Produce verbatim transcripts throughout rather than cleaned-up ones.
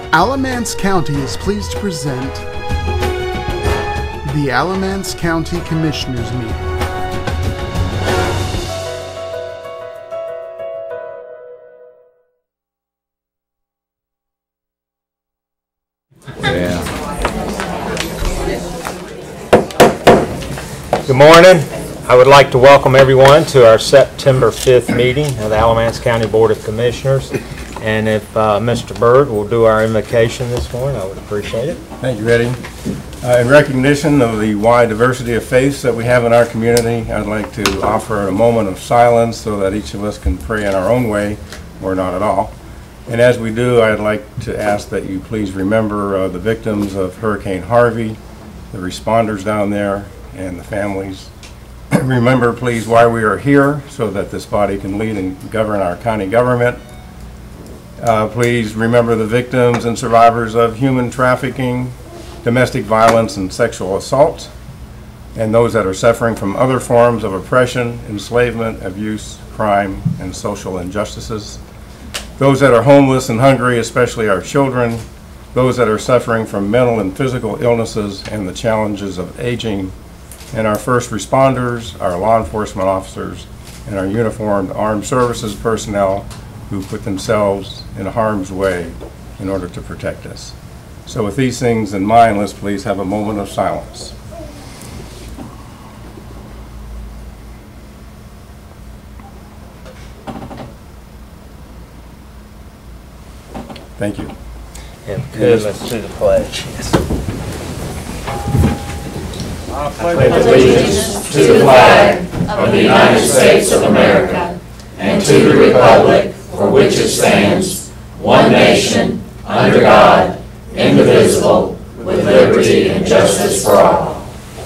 Alamance County is pleased to present the Alamance County Commissioners Meeting. Yeah. Good morning. I would like to welcome everyone to our September fifth meeting of the Alamance County Board of Commissioners. And if uh, Mister Byrd will do our invocation this morning, I would appreciate it. Thank you, Eddie. Uh, in recognition of the wide diversity of faiths that we have in our community, I'd like to offer a moment of silence so that each of us can pray in our own way, or not at all. And as we do, I'd like to ask that you please remember uh, the victims of Hurricane Harvey, the responders down there, and the families. Remember, please, why we are here, so that this body can lead and govern our county government. Uh, please remember the victims and survivors of human trafficking, domestic violence, and sexual assault, and those that are suffering from other forms of oppression, enslavement, abuse, crime, and social injustices. Those that are homeless and hungry, especially our children. Those that are suffering from mental and physical illnesses and the challenges of aging. And our first responders, our law enforcement officers, and our uniformed armed services personnel who put themselves in harm's way in order to protect us. So with these things in mind, let's please have a moment of silence. Thank you. And good, let's do the pledge. Yes. I pledge allegiance to the flag of the United States of America and to the republic for which it stands, one nation, under God, indivisible, with liberty and justice for all.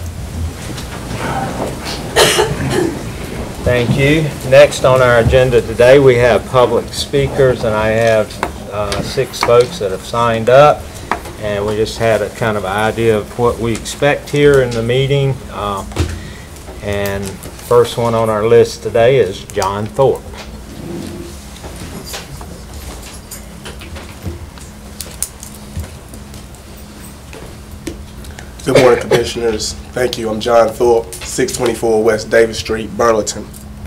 Thank you. Next on our agenda today, we have public speakers, and I have uh, six folks that have signed up. And we just had a kind of idea of what we expect here in the meeting. Uh, and first one on our list today is John Thorpe. Good morning, Commissioners. Thank you. I'm John Thorpe, six twenty-four West Davis Street, Burlington.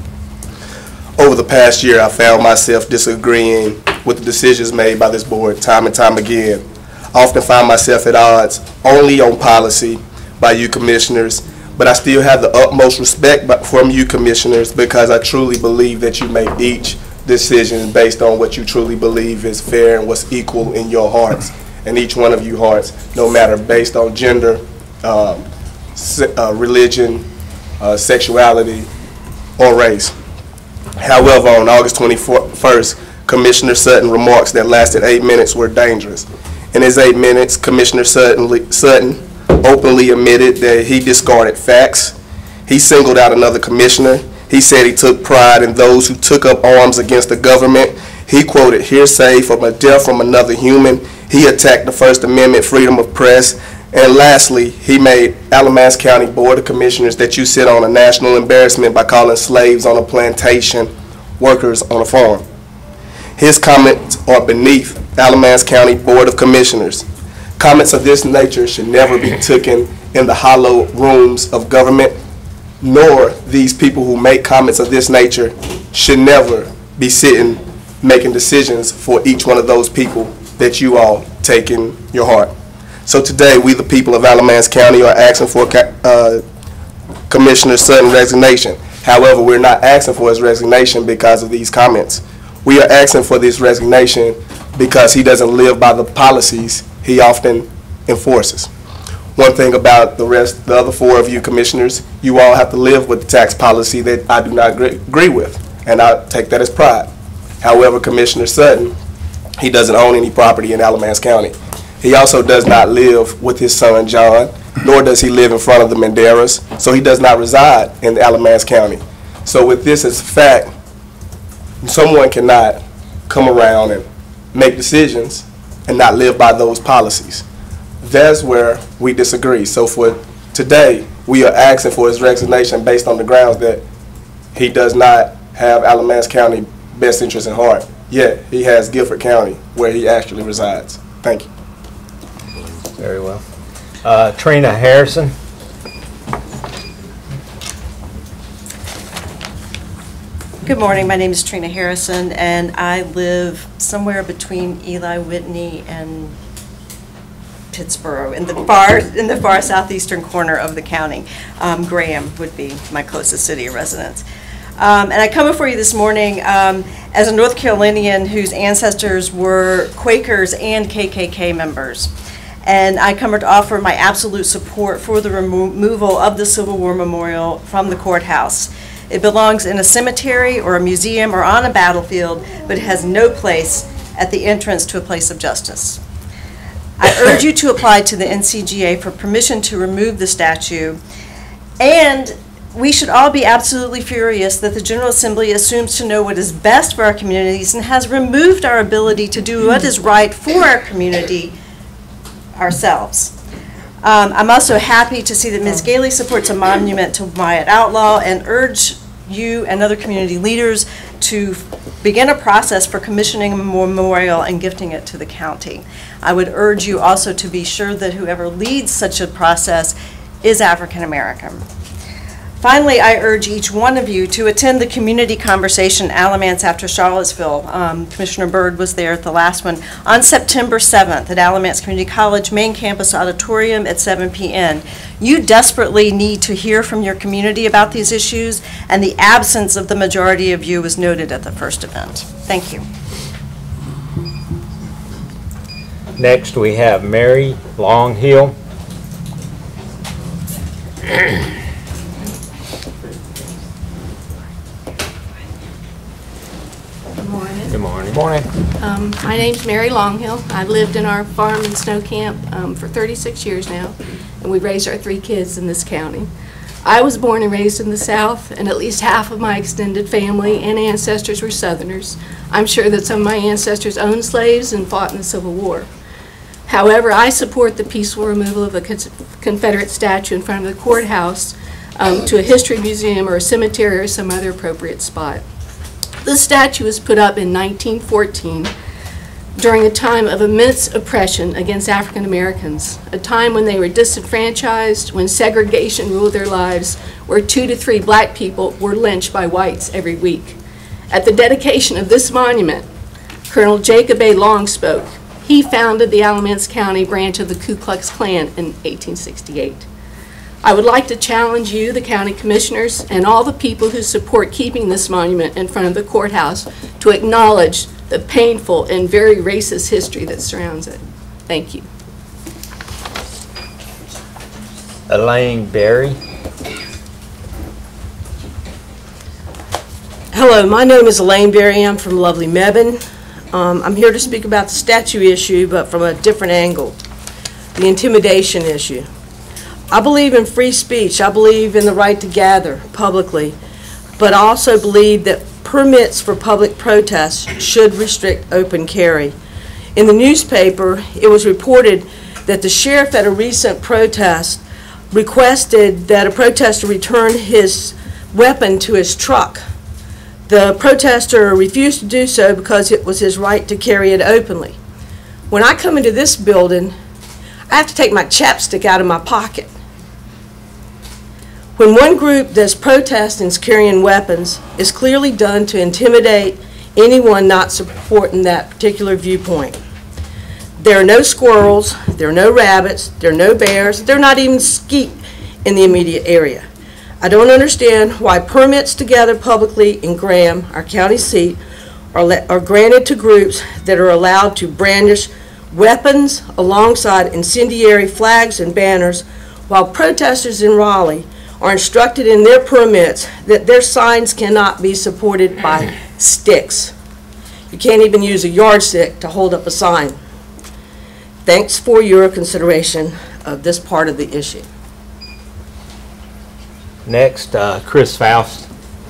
Over the past year, I found myself disagreeing with the decisions made by this board time and time again. I often find myself at odds only on policy by you Commissioners, but I still have the utmost respect from you Commissioners because I truly believe that you make each decision based on what you truly believe is fair and what's equal in your hearts. And each one of you hearts, no matter based on gender, um, uh, religion, uh, sexuality, or race. However, on August twenty-first, Commissioner Sutton remarks that lasted eight minutes were dangerous. In his eight minutes, Commissioner Sutton, Sutton openly admitted that he discarded facts. He singled out another commissioner. He said he took pride in those who took up arms against the government. He quoted hearsay from a death from another human. He attacked the First Amendment, freedom of press. And lastly, he made Alamance County Board of Commissioners that you sit on a national embarrassment by calling slaves on a plantation workers on a farm. His comments are beneath Alamance County Board of Commissioners. Comments of this nature should never be taken in the hollow rooms of government, nor these people who make comments of this nature should never be sitting making decisions for each one of those people that you all take in your heart. So today, we the people of Alamance County are asking for uh, Commissioner Sutton's resignation. However, we're not asking for his resignation because of these comments. We are asking for this resignation because he doesn't live by the policies he often enforces. One thing about the rest, the other four of you commissioners, you all have to live with the tax policy that I do not agree with, and I take that as pride. However, Commissioner Sutton, he doesn't own any property in Alamance County. He also does not live with his son, John, nor does he live in front of the Manderas, so he does not reside in Alamance County. So with this as a fact, someone cannot come around and make decisions and not live by those policies. That's where we disagree. So for today, we are asking for his resignation based on the grounds that he does not have Alamance County best interest in heart, yet he has Guilford County where he actually resides. Thank you. Very well. Uh, Trina Harrison. Good morning. My name is Trina Harrison, and I live somewhere between Eli Whitney and Pittsburgh, in the far in the far southeastern corner of the county. Um, Graham would be my closest city of residence. Um, and I come before you this morning um, as a North Carolinian whose ancestors were Quakers and K K K members. And I come to offer my absolute support for the remo removal of the Civil War Memorial from the courthouse. It belongs in a cemetery or a museum or on a battlefield, but it has no place at the entrance to a place of justice. I urge you to apply to the N C G A for permission to remove the statue, and we should all be absolutely furious that the General Assembly assumes to know what is best for our communities and has removed our ability to do what is right for our community ourselves. Um, I'm also happy to see that Miz Gailey supports a monument to Wyatt Outlaw, and urge you and other community leaders to begin a process for commissioning a memorial and gifting it to the county. I would urge you also to be sure that whoever leads such a process is African American. Finally, I urge each one of you to attend the community conversation Alamance after Charlottesville. Um, Commissioner Byrd was there at the last one, on September seventh at Alamance Community College Main Campus Auditorium at seven p m You desperately need to hear from your community about these issues, and the absence of the majority of you was noted at the first event. Thank you. Next, we have Mary Longhill. Good morning. Morning. Um, my name's Mary Longhill. I've lived in our farm in Snow Camp um, for thirty-six years now, and we raised our three kids in this county. I was born and raised in the South, and at least half of my extended family and ancestors were Southerners. I'm sure that some of my ancestors owned slaves and fought in the Civil War. However, I support the peaceful removal of the Confederate statue in front of the courthouse um, to a history museum or a cemetery or some other appropriate spot. The statue was put up in nineteen fourteen during a time of immense oppression against African Americans, a time when they were disenfranchised, when segregation ruled their lives, where two to three black people were lynched by whites every week. At the dedication of this monument, Colonel Jacob A. Long spoke. He founded the Alamance County branch of the Ku Klux Klan in eighteen sixty-eight. I would like to challenge you, the county commissioners, and all the people who support keeping this monument in front of the courthouse to acknowledge the painful and very racist history that surrounds it. Thank you. Elaine Berry. Hello, my name is Elaine Berry. I'm from lovely Mebane. Um, I'm here to speak about the statue issue, but from a different angle, the intimidation issue. I believe in free speech. I believe in the right to gather publicly, but I also believe that permits for public protests should restrict open carry. In the newspaper, it was reported that the sheriff at a recent protest requested that a protester return his weapon to his truck. The protester refused to do so because it was his right to carry it openly. When I come into this building, I have to take my chapstick out of my pocket. When one group that's protesting is carrying weapons, it's clearly done to intimidate anyone not supporting that particular viewpoint. There are no squirrels, there are no rabbits, there are no bears, there are not even skeet in the immediate area. I don't understand why permits to gather publicly in Graham, our county seat, are, let, are granted to groups that are allowed to brandish weapons alongside incendiary flags and banners, while protesters in Raleigh are instructed in their permits that their signs cannot be supported by sticks. You can't even use a yardstick to hold up a sign. Thanks for your consideration of this part of the issue. Next, uh, Chris Faust.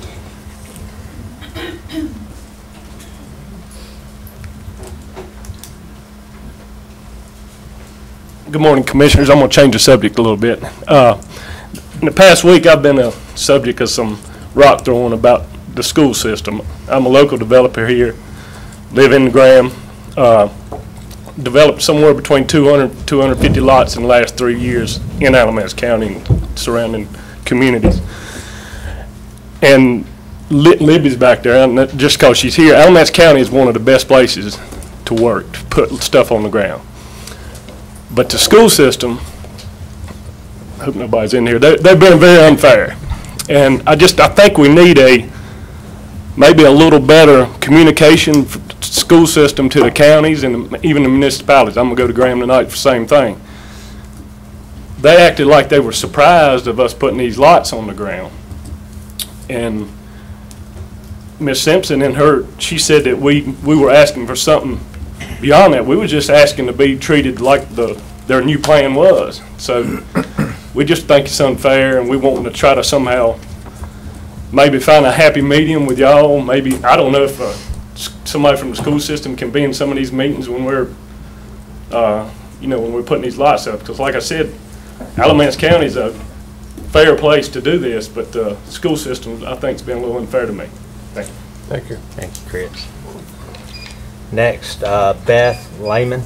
Good morning, Commissioners. I'm going to change the subject a little bit. Uh, in the past week, I've been a subject of some rock throwing about the school system. I'm a local developer here, live in Graham. Uh, developed somewhere between two hundred, two hundred fifty lots in the last three years in Alamance County and surrounding communities. And Libby's back there, and just because she's here, Alamance County is one of the best places to work, to put stuff on the ground. But the school system, I hope nobody's in here, they, they've been very unfair. And I just, I think we need a, maybe a little better communication for the school system to the counties and even the municipalities. I'm gonna go to Graham tonight for the same thing. They acted like they were surprised of us putting these lots on the ground. And Miz Simpson and her, she said that we, we were asking for something beyond that. We were just asking to be treated like the, their new plan was. So we just think it's unfair, and we want to try to somehow maybe find a happy medium with y'all. Maybe, I don't know if uh, somebody from the school system can be in some of these meetings when we're, uh, you know, when we're putting these lots up. Because like I said, Alamance County is a fair place to do this, but the uh, school system, I think, has been a little unfair to me. Thank you. Thank you. Thank you, Chris. Next, uh, Beth Lehman.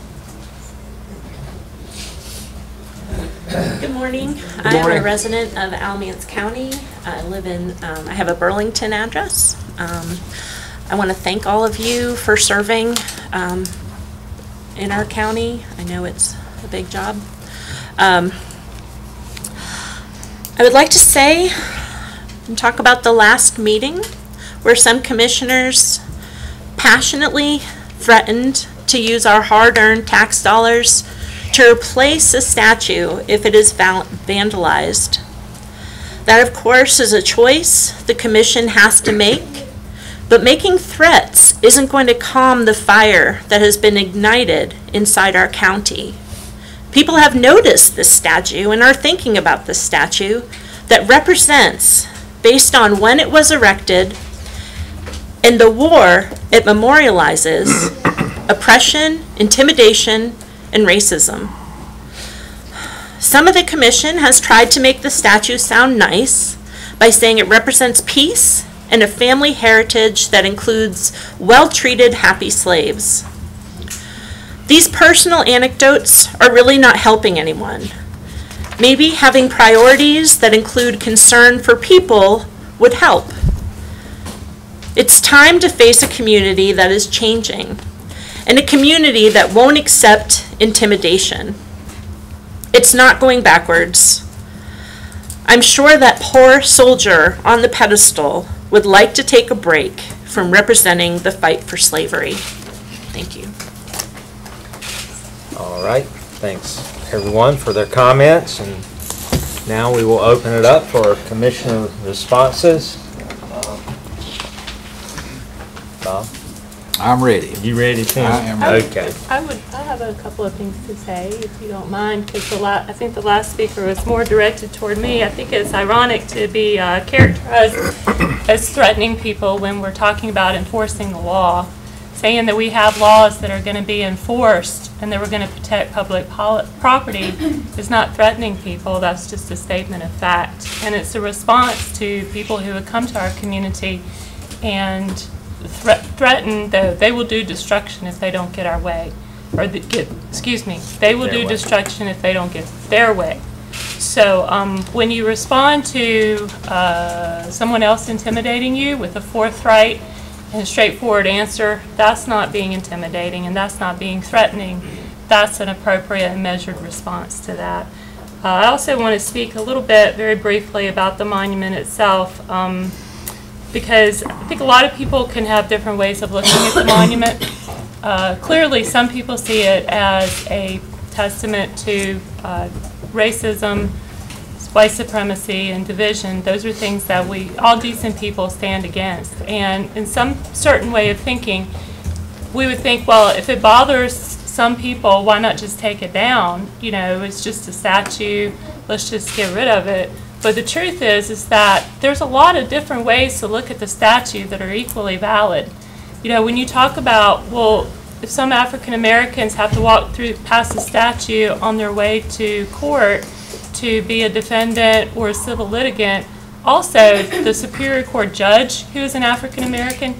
Good morning. I am a resident of Alamance County. I live in, um, I have a Burlington address. Um, I want to thank all of you for serving um, in our county. I know it's a big job. Um, I would like to say and talk about the last meeting where some commissioners passionately threatened to use our hard-earned tax dollars to replace a statue if it is vandalized. That, of course, is a choice the commission has to make, but making threats isn't going to calm the fire that has been ignited inside our county. People have noticed this statue and are thinking about this statue that represents, based on when it was erected and the war it memorializes, oppression, intimidation, and racism. Some of the commission has tried to make the statue sound nice by saying it represents peace and a family heritage that includes well-treated, happy slaves. These personal anecdotes are really not helping anyone. Maybe having priorities that include concern for people would help. It's time to face a community that is changing, and a community that won't accept intimidation. It's not going backwards. I'm sure that poor soldier on the pedestal would like to take a break from representing the fight for slavery. Thank you. All right. Thanks, everyone, for their comments. And now we will open it up for commissioner responses. Bob? I'm ready. You ready, Tim? I am ready. Okay. I would, I have a couple of things to say, if you don't mind, because the la I think the last speaker was more directed toward me. I think it's ironic to be uh, characterized as threatening people when we're talking about enforcing the law. Saying that we have laws that are going to be enforced and that we're going to protect public property is not threatening people. That's just a statement of fact. And it's a response to people who have come to our community and thre threaten that they will do destruction if they don't get our way. Or the, get, excuse me, they will their do way. destruction if they don't get their way. So um, when you respond to uh, someone else intimidating you with a forthright and a straightforward answer, that's not being intimidating and that's not being threatening. That's an appropriate and measured response to that. Uh, I also want to speak a little bit, very briefly, about the monument itself, um, because I think a lot of people can have different ways of looking at the monument. Uh, clearly, some people see it as a testament to uh, racism, white supremacy, and division. Those are things that we, all decent people, stand against. And in some certain way of thinking, we would think, well, if it bothers some people, why not just take it down? You know, it's just a statue, let's just get rid of it. But the truth is, is that there's a lot of different ways to look at the statue that are equally valid. You know, when you talk about, well, if some African Americans have to walk through past the statue on their way to court to be a defendant or a civil litigant, also the Superior Court judge, who is an African American,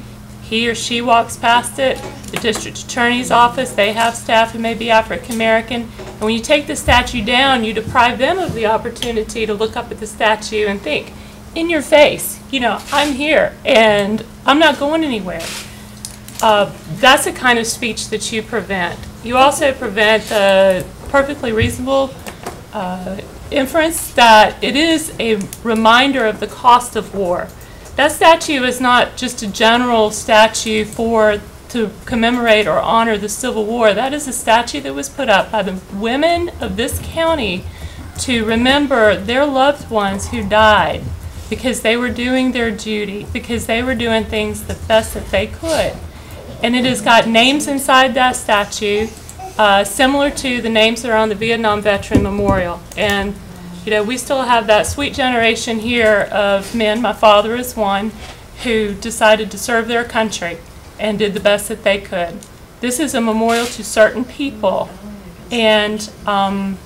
he or she walks past it. The district attorney's office, they have staff who may be African American. And when you take the statue down, you deprive them of the opportunity to look up at the statue and think, in your face, you know, I'm here and I'm not going anywhere. Uh, that's the kind of speech that you prevent. You also prevent the perfectly reasonable uh, inference that it is a reminder of the cost of war. That statue is not just a general statue for to commemorate or honor the Civil War. That is a statue that was put up by the women of this county to remember their loved ones who died because they were doing their duty, because they were doing things the best that they could. And it has got names inside that statue uh, similar to the names that are on the Vietnam Veteran Memorial. And you know, we still have that sweet generation here of men, my father is one, who decided to serve their country and did the best that they could. This is a memorial to certain people, and um,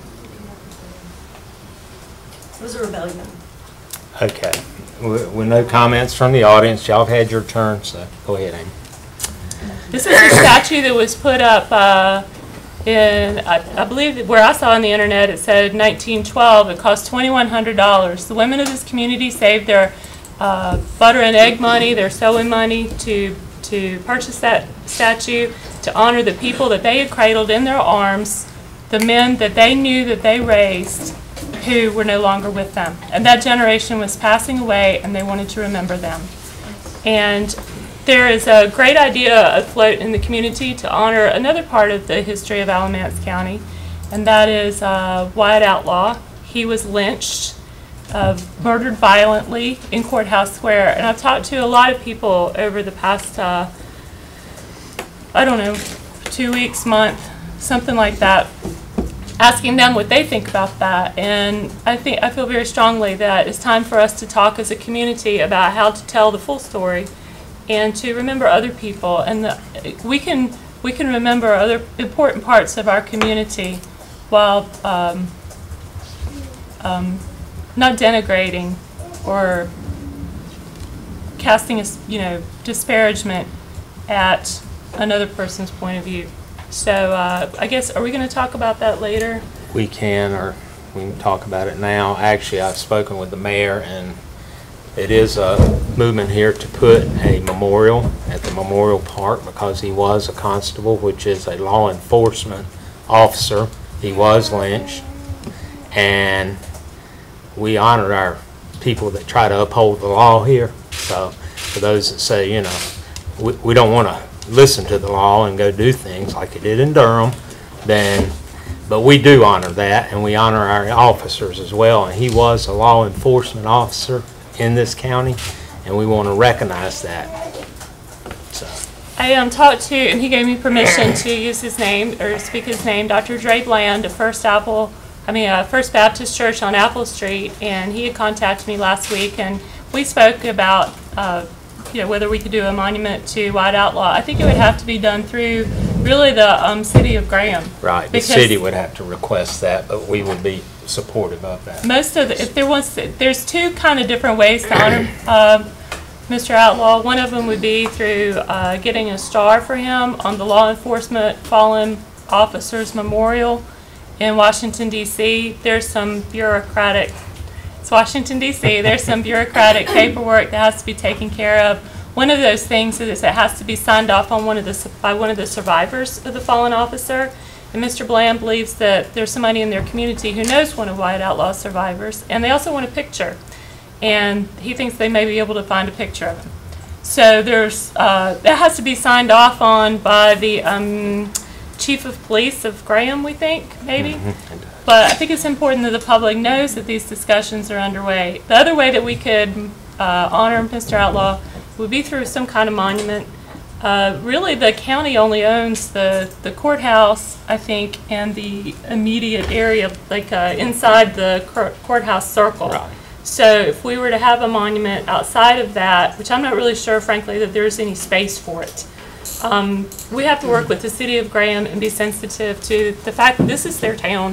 It was a rebellion. Okay. With with no comments from the audience, y'all have had your turn, so go ahead, Amy. this is a statue that was put up uh, in, I, I believe, where I saw on the internet, it said nineteen twelve. It cost twenty-one hundred dollars. The women of this community saved their uh, butter and egg money, their sewing money, to to purchase that statue to honor the people that they had cradled in their arms, the men that they knew that they raised who were no longer with them. And that generation was passing away, and they wanted to remember them. And there is a great idea afloat in the community to honor another part of the history of Alamance County, and that is uh, Wyatt Outlaw. He was lynched, uh, murdered violently in Courthouse Square. And I've talked to a lot of people over the past, uh, I don't know, two weeks, month, something like that, asking them what they think about that. And I think I feel very strongly that it's time for us to talk as a community about how to tell the full story and to remember other people. And the, we can we can remember other important parts of our community while um, um, not denigrating or casting a, you know, disparagement at another person's point of view. So uh, I guess, are we going to talk about that later? We can, or we can talk about it now. Actually, I've spoken with the mayor, and it is a movement here to put a memorial at the Memorial Park because he was a constable, which is a law enforcement officer. He was lynched, and we honor our people that try to uphold the law here. So for those that say, you know, we, we don't want to listen to the law and go do things like it did in Durham, then, but we do honor that, and we honor our officers as well. And he was a law enforcement officer in this county, and we want to recognize that. So I um, talked to, and he gave me permission to use his name or speak his name, Doctor Dre Bland of First Apple, I mean uh, First Baptist Church on Apple Street, and he had contacted me last week, and we spoke about uh, you know, whether we could do a monument to Wyatt Outlaw. I think it would have to be done through really the um, city of Graham. right, the city would have to request that, but we would be supportive of that. Most of the, if there was, there's two kind of different ways to honor uh, Mister Outlaw. One of them would be through uh, getting a star for him on the Law Enforcement Fallen Officers Memorial in Washington, D C There's some bureaucratic, it's Washington, D C There's some bureaucratic paperwork that has to be taken care of. One of those things is it has to be signed off on one of the, by one of the survivors of the fallen officer. And Mister Bland believes that there's somebody in their community who knows one of Wyatt Outlaw's survivors, and they also want a picture. And he thinks they may be able to find a picture of him. So there's, uh, that has to be signed off on by the um, Chief of Police of Graham, we think, maybe. Mm-hmm. But I think it's important that the public knows that these discussions are underway. The other way that we could uh, honor Mister Outlaw would be through some kind of monument. Uh, really, the county only owns the, the courthouse, I think, and the immediate area, like uh, inside the court, courthouse circle. Right. So if we were to have a monument outside of that, which I'm not really sure, frankly, that there's any space for it, um, we have to work with the city of Graham and be sensitive to the fact that this is their town,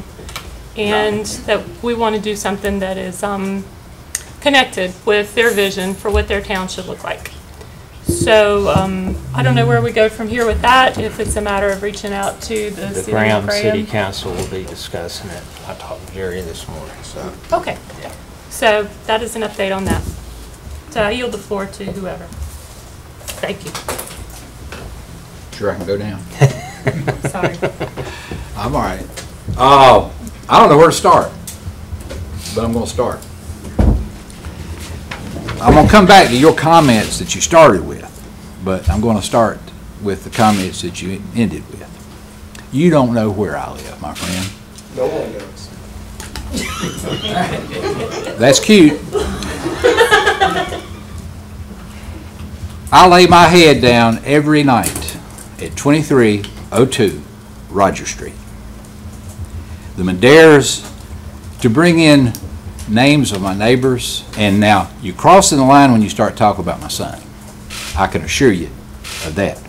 and that we want to do something that is um, connected with their vision for what their town should look like. So um, I don't know where we go from here with that, if it's a matter of reaching out to the The city of Graham City Graham. Council will be discussing it. I talked to Jerry this morning, so. Okay, so that is an update on that. So I yield the floor to whoever. Thank you. Sure, I can go down. Sorry. I'm all right. Uh, I don't know where to start, but I'm going to start. I'm going to come back to your comments that you started with, but I'm going to start with the comments that you ended with. You don't know where I live, my friend. No one does. That's cute. I lay my head down every night at twenty-three oh two Roger Street. The Madeiras, to bring in names of my neighbors, and now you cross in the line when you start talking about my son. I can assure you of that.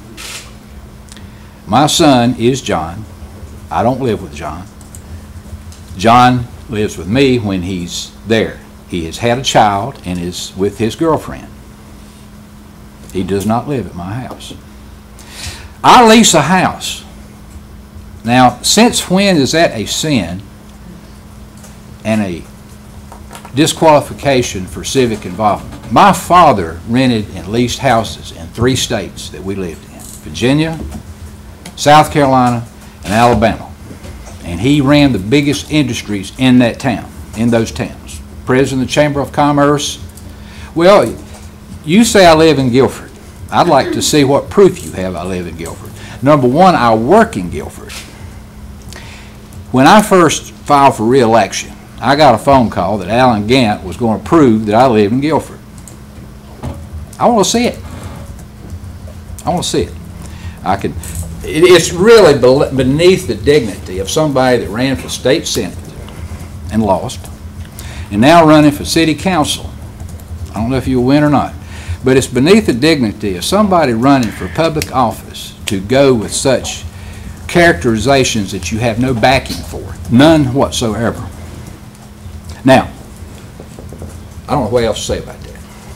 My son is John. I don't live with John. John lives with me when he's there. He has had a child and is with his girlfriend. He does not live at my house. I lease a house. Now, since when is that a sin and a disqualification for civic involvement? My father rented and leased houses in three states that we lived in: Virginia, South Carolina, and Alabama. And he ran the biggest industries in that town, in those towns. President of the Chamber of Commerce. Well, you say I live in Guilford. I'd like to see what proof you have I live in Guilford. Number one, I work in Guilford. When I first filed for re-election, I got a phone call that Alan Gant was going to prove that I live in Guilford. I want to see it. I want to see it. I can. It, it's really beneath the dignity of somebody that ran for state senate and lost, and now running for city council. I don't know if you'll win or not, but it's beneath the dignity of somebody running for public office to go with such characterizations that you have no backing for, none whatsoever. Now, I don't know what else to say about that.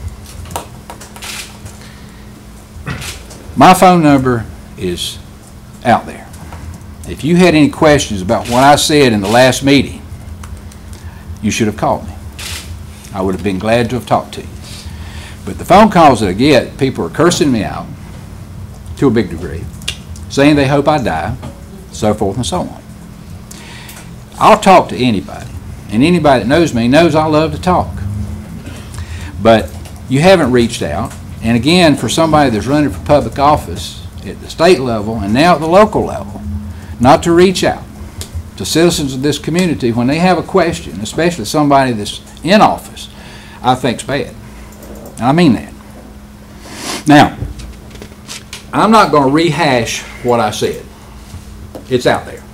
My phone number is out there. If you had any questions about what I said in the last meeting, you should have called me. I would have been glad to have talked to you. But the phone calls that I get, people are cursing me out to a big degree, saying they hope I die, so forth and so on. I'll talk to anybody, and anybody that knows me knows I love to talk. But you haven't reached out, and again, for somebody that's running for public office at the state level and now at the local level, not to reach out to citizens of this community when they have a question, especially somebody that's in office, I think's bad. And I mean that. Now, I'm not going to rehash what I said. It's out there.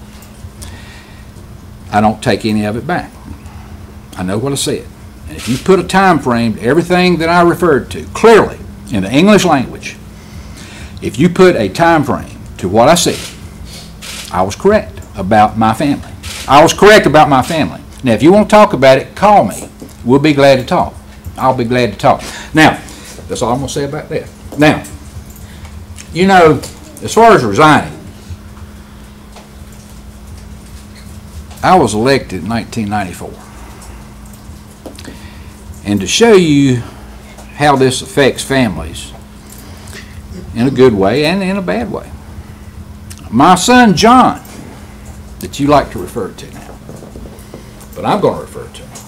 I don't take any of it back. I know what I said. And if you put a time frame to everything that I referred to, clearly, in the English language, if you put a time frame to what I said, I was correct about my family. I was correct about my family. Now, if you want to talk about it, call me. We'll be glad to talk. I'll be glad to talk. Now, that's all I'm going to say about that. Now, you know, as far as resigning, I was elected in nineteen ninety-four. And to show you how this affects families in a good way and in a bad way, my son John, that you like to refer to now, but I'm going to refer to him.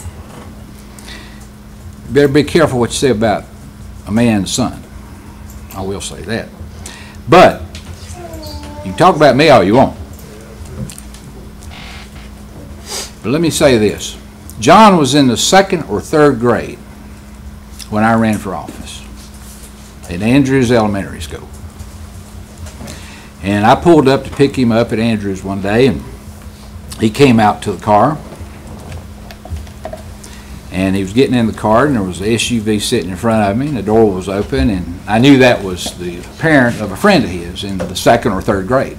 You better be careful what you say about a man's son. I will say that. But you can talk about me all you want. But let me say this. John was in the second or third grade when I ran for office at Andrews Elementary School. And I pulled up to pick him up at Andrews one day, and he came out to the car. And he was getting in the car, and there was an S U V sitting in front of me, and the door was open, and I knew that was the parent of a friend of his in the second or third grade.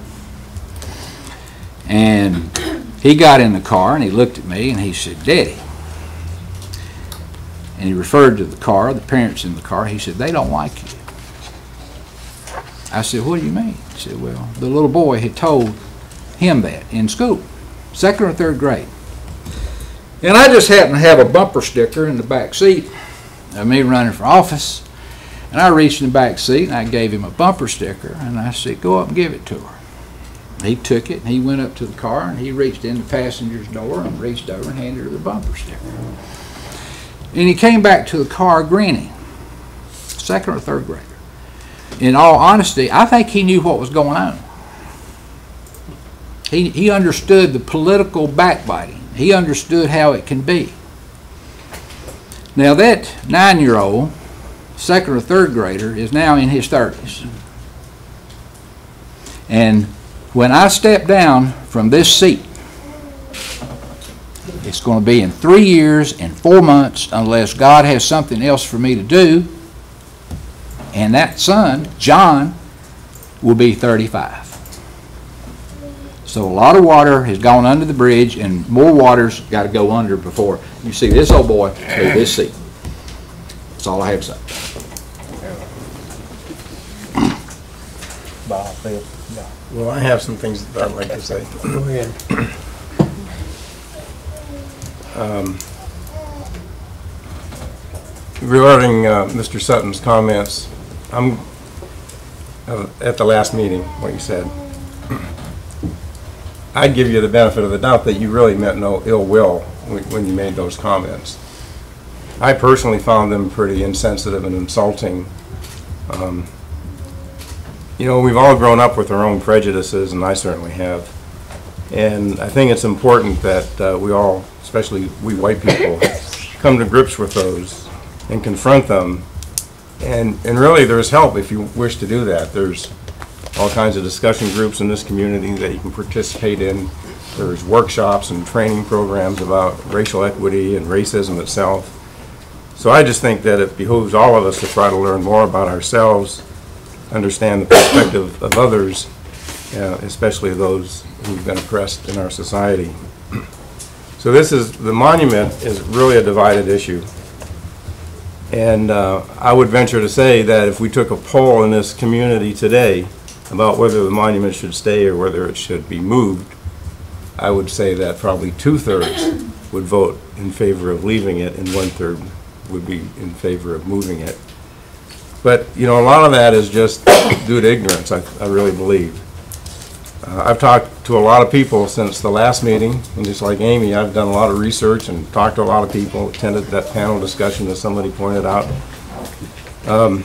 And he got in the car, and he looked at me, and he said, "Daddy." And he referred to the car, the parents in the car. He said, "They don't like you." I said, what do you mean? He said, well, the little boy had told him that in school, second or third grade. And I just happened to have a bumper sticker in the back seat of me running for office. And I reached in the back seat and I gave him a bumper sticker and I said, go up and give it to her. He took it and he went up to the car and he reached in the passenger's door and reached over and handed her the bumper sticker. And he came back to the car grinning, second or third grader. In all honesty, I think he knew what was going on. He, he understood the political backbiting. He understood how it can be. Now that nine-year-old, second or third grader, is now in his thirties. And when I step down from this seat, it's going to be in three years and four months unless God has something else for me to do. And that son, John, will be thirty-five. So a lot of water has gone under the bridge and more water's got to go under before you see this old boy leave this seat. That's all I have to say. Well, I have some things that I'd like to say. Go ahead. Um, regarding uh, Mister Sutton's comments, I'm uh, at the last meeting, what you said. I'd give you the benefit of the doubt that you really meant no ill will when, when you made those comments. I personally found them pretty insensitive and insulting. Um, you know, we've all grown up with our own prejudices, and I certainly have. And I think it's important that uh, we all, especially we white people, come to grips with those and confront them. And, and really, there's help if you wish to do that. There's all kinds of discussion groups in this community that you can participate in. There's workshops and training programs about racial equity and racism itself. So I just think that it behooves all of us to try to learn more about ourselves, understand the perspective of others, uh, especially those who've been oppressed in our society. So this is, the monument is really a divided issue. And uh, I would venture to say that if we took a poll in this community today about whether the monument should stay or whether it should be moved, I would say that probably two-thirds would vote in favor of leaving it and one-third would be in favor of moving it. But, you know, a lot of that is just due to ignorance, I, I really believe. Uh, I've talked to a lot of people since the last meeting, and just like Amy, I've done a lot of research and talked to a lot of people, attended that panel discussion that somebody pointed out. Um,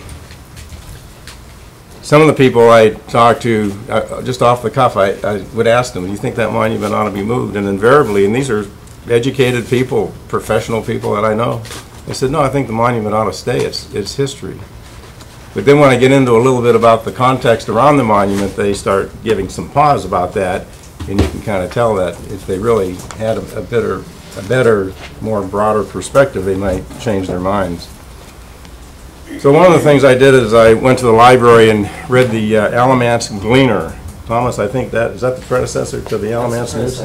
some of the people I talked to, uh, just off the cuff, I, I would ask them, do you think that monument ought to be moved? And invariably, and these are educated people, professional people that I know, they said, no, I think the monument ought to stay. It's, it's history. But then when I get into a little bit about the context around the monument, they start giving some pause about that, and you can kind of tell that if they really had a, a better, a better, more broader perspective, they might change their minds. So one of the things I did is I went to the library and read the uh, Alamance Gleaner. Thomas, I think that, is that the predecessor to the Alamance News?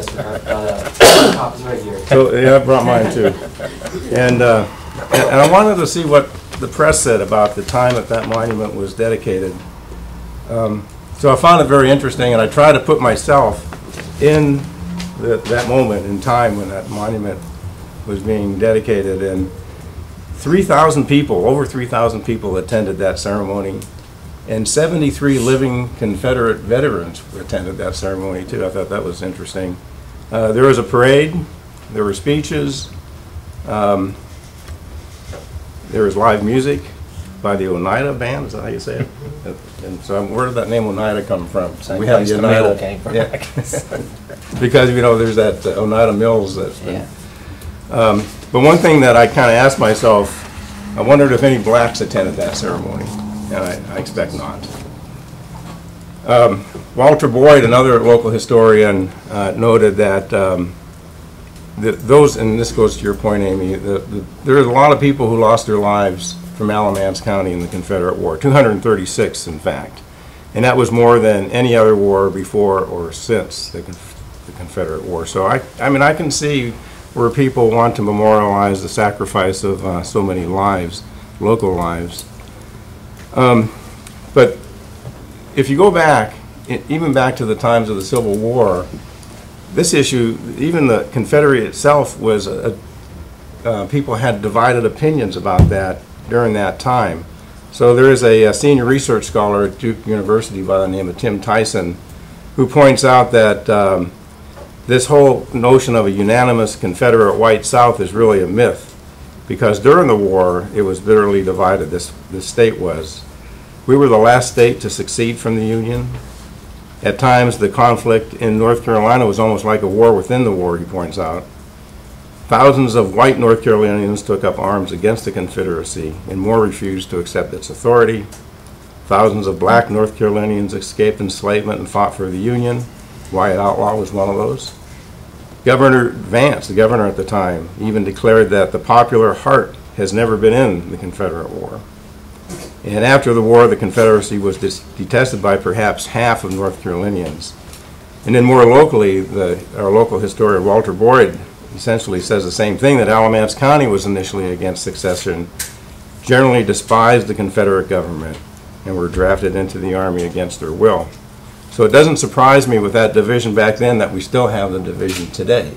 So, yeah, I brought mine too. And, uh, and, and I wanted to see what the press said about the time that that monument was dedicated. Um, so I found it very interesting, and I tried to put myself in the, that moment in time when that monument was being dedicated. And three thousand people, over three thousand people attended that ceremony, and seventy-three living Confederate veterans attended that ceremony too. I thought that was interesting. Uh, there was a parade, there were speeches, um, there was live music by the Oneida Band, is that how you say it? And so where did that name Oneida come from? Same we have place the the mill Oneida came from. Yeah. Because, you know, there's that uh, Oneida Mills that's been, Yeah. um, but one thing that I kind of asked myself, I wondered if any blacks attended that ceremony, and I, I expect not. Um, Walter Boyd, another local historian, uh, noted that um, the, those, and this goes to your point, Amy, the, the, there's a lot of people who lost their lives from Alamance County in the Confederate War, two hundred thirty-six in fact, and that was more than any other war before or since the, the Confederate War. So I, I mean, I can see where people want to memorialize the sacrifice of uh, so many lives, local lives. Um, but if you go back, e- even back to the times of the Civil War, this issue, even the Confederate itself was, a, uh, people had divided opinions about that during that time. So there is a, a senior research scholar at Duke University by the name of Tim Tyson who points out that um, this whole notion of a unanimous Confederate white South is really a myth, because during the war it was bitterly divided. This, this state was. We were the last state to secede from the Union. At times the conflict in North Carolina was almost like a war within the war, he points out. Thousands of white North Carolinians took up arms against the Confederacy, and more refused to accept its authority. Thousands of black North Carolinians escaped enslavement and fought for the Union. Wyatt Outlaw was one of those. Governor Vance, the governor at the time, even declared that the popular heart has never been in the Confederate War. And after the war, the Confederacy was dis- detested by perhaps half of North Carolinians. And then more locally, the, our local historian Walter Boyd essentially says the same thing, that Alamance County was initially against secession, generally despised the Confederate government, and were drafted into the Army against their will. So it doesn't surprise me with that division back then that we still have the division today.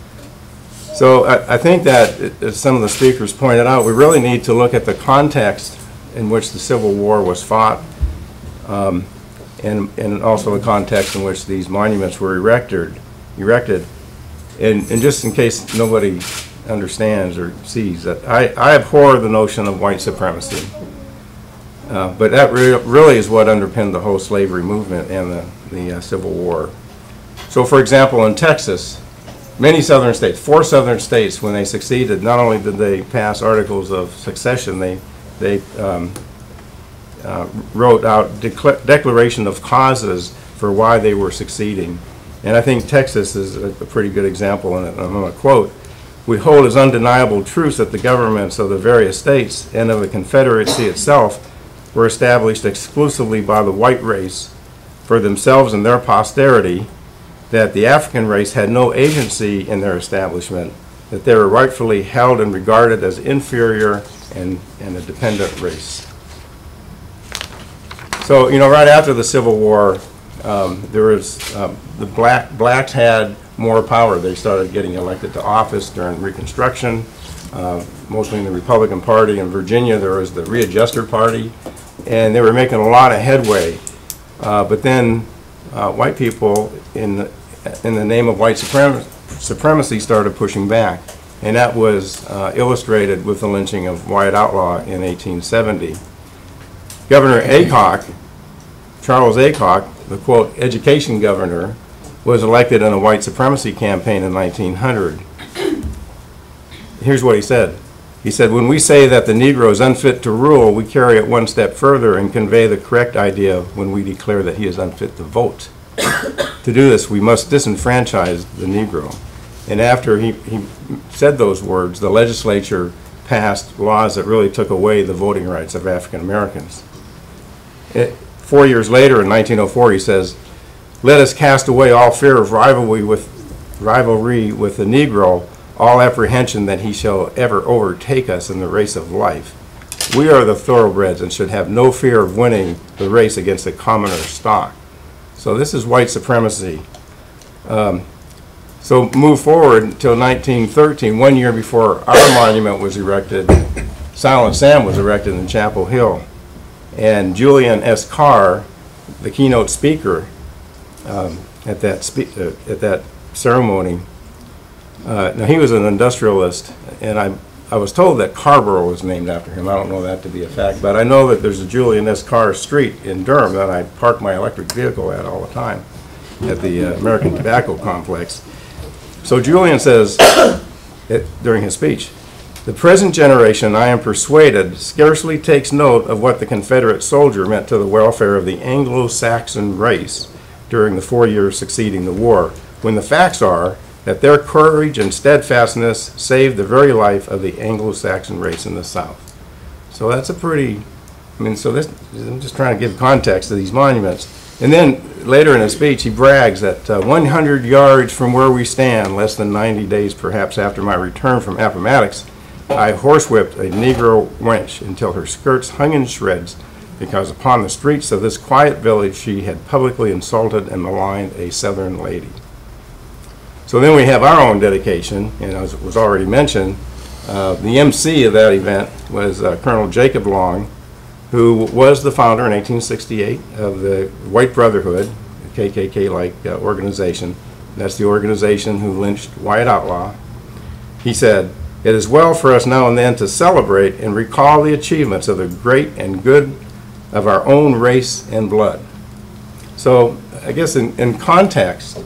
So I, I think that, as some of the speakers pointed out, we really need to look at the context in which the Civil War was fought, um, and, and also the context in which these monuments were erected. erected. And, and just in case nobody understands or sees that, I, I abhor the notion of white supremacy. Uh, but that re really is what underpinned the whole slavery movement and the, the uh, Civil War. So for example, in Texas, many southern states, four southern states, when they succeeded, not only did they pass articles of succession, they, they um, uh, wrote out decla declaration of causes for why they were succeeding. And I think Texas is a, a pretty good example, and I'm going to quote, "We hold as undeniable truths that the governments of the various states and of the Confederacy itself were established exclusively by the white race for themselves and their posterity, that the African race had no agency in their establishment, that they were rightfully held and regarded as inferior and, and a dependent race." So, you know, right after the Civil War, um, there was, um, the black, blacks had more power. They started getting elected to office during Reconstruction, uh, mostly in the Republican Party. In Virginia, there was the Readjuster Party, and they were making a lot of headway. Uh, but then uh, white people, in the, in the name of white suprem supremacy, started pushing back. And that was uh, illustrated with the lynching of Wyatt Outlaw in eighteen seventy. Governor Aycock, Charles Aycock, the quote, education governor, was elected in a white supremacy campaign in nineteen hundred. Here's what he said. He said, "When we say that the Negro is unfit to rule, we carry it one step further and convey the correct idea when we declare that he is unfit to vote. To do this, we must disenfranchise the Negro." And after he, he said those words, the legislature passed laws that really took away the voting rights of African Americans. It, four years later, in nineteen oh four, he says, "Let us cast away all fear of rivalry with, rivalry with the Negro, all apprehension that he shall ever overtake us in the race of life. We are the thoroughbreds and should have no fear of winning the race against the commoner stock." So this is white supremacy. Um, so move forward until nineteen thirteen, one year before our monument was erected, Silent Sam was erected in Chapel Hill. And Julian S. Carr, the keynote speaker um, at, that spe uh, at that ceremony, Uh, now, he was an industrialist, and I, I was told that Carborough was named after him. I don't know that to be a fact, but I know that there's a Julian S. Carr Street in Durham that I park my electric vehicle at all the time, at the uh, American Tobacco Complex. So Julian says, it, during his speech, "The present generation, I am persuaded, scarcely takes note of what the Confederate soldier meant to the welfare of the Anglo-Saxon race during the four years succeeding the war, when the facts are that their courage and steadfastness saved the very life of the Anglo-Saxon race in the South." So that's a pretty, I mean, so this, I'm just trying to give context to these monuments. And then later in his speech, he brags that uh, one hundred yards from where we stand, less than ninety days perhaps after my return from Appomattox, I horsewhipped a Negro wench until her skirts hung in shreds, because upon the streets of this quiet village she had publicly insulted and maligned a Southern lady. So then we have our own dedication, and as it was already mentioned, uh, the M C of that event was uh, Colonel Jacob Long, who was the founder in eighteen sixty-eight of the White Brotherhood, a K K K-like uh, organization. That's the organization who lynched Wyatt Outlaw. He said, "It is well for us now and then to celebrate and recall the achievements of the great and good of our own race and blood." So I guess in, in context,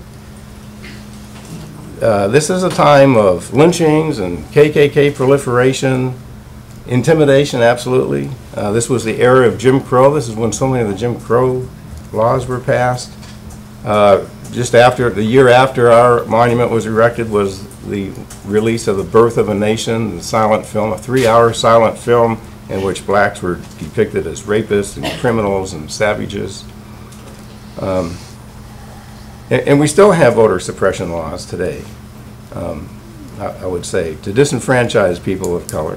uh, this is a time of lynchings and K K K proliferation, intimidation, absolutely. Uh, this was the era of Jim Crow. This is when so many of the Jim Crow laws were passed. Uh, just after, the year after our monument was erected was the release of The Birth of a Nation, the silent film, a three-hour silent film in which blacks were depicted as rapists and criminals and savages. Um, and, and we still have voter suppression laws today, um, I, I would say, to disenfranchise people of color.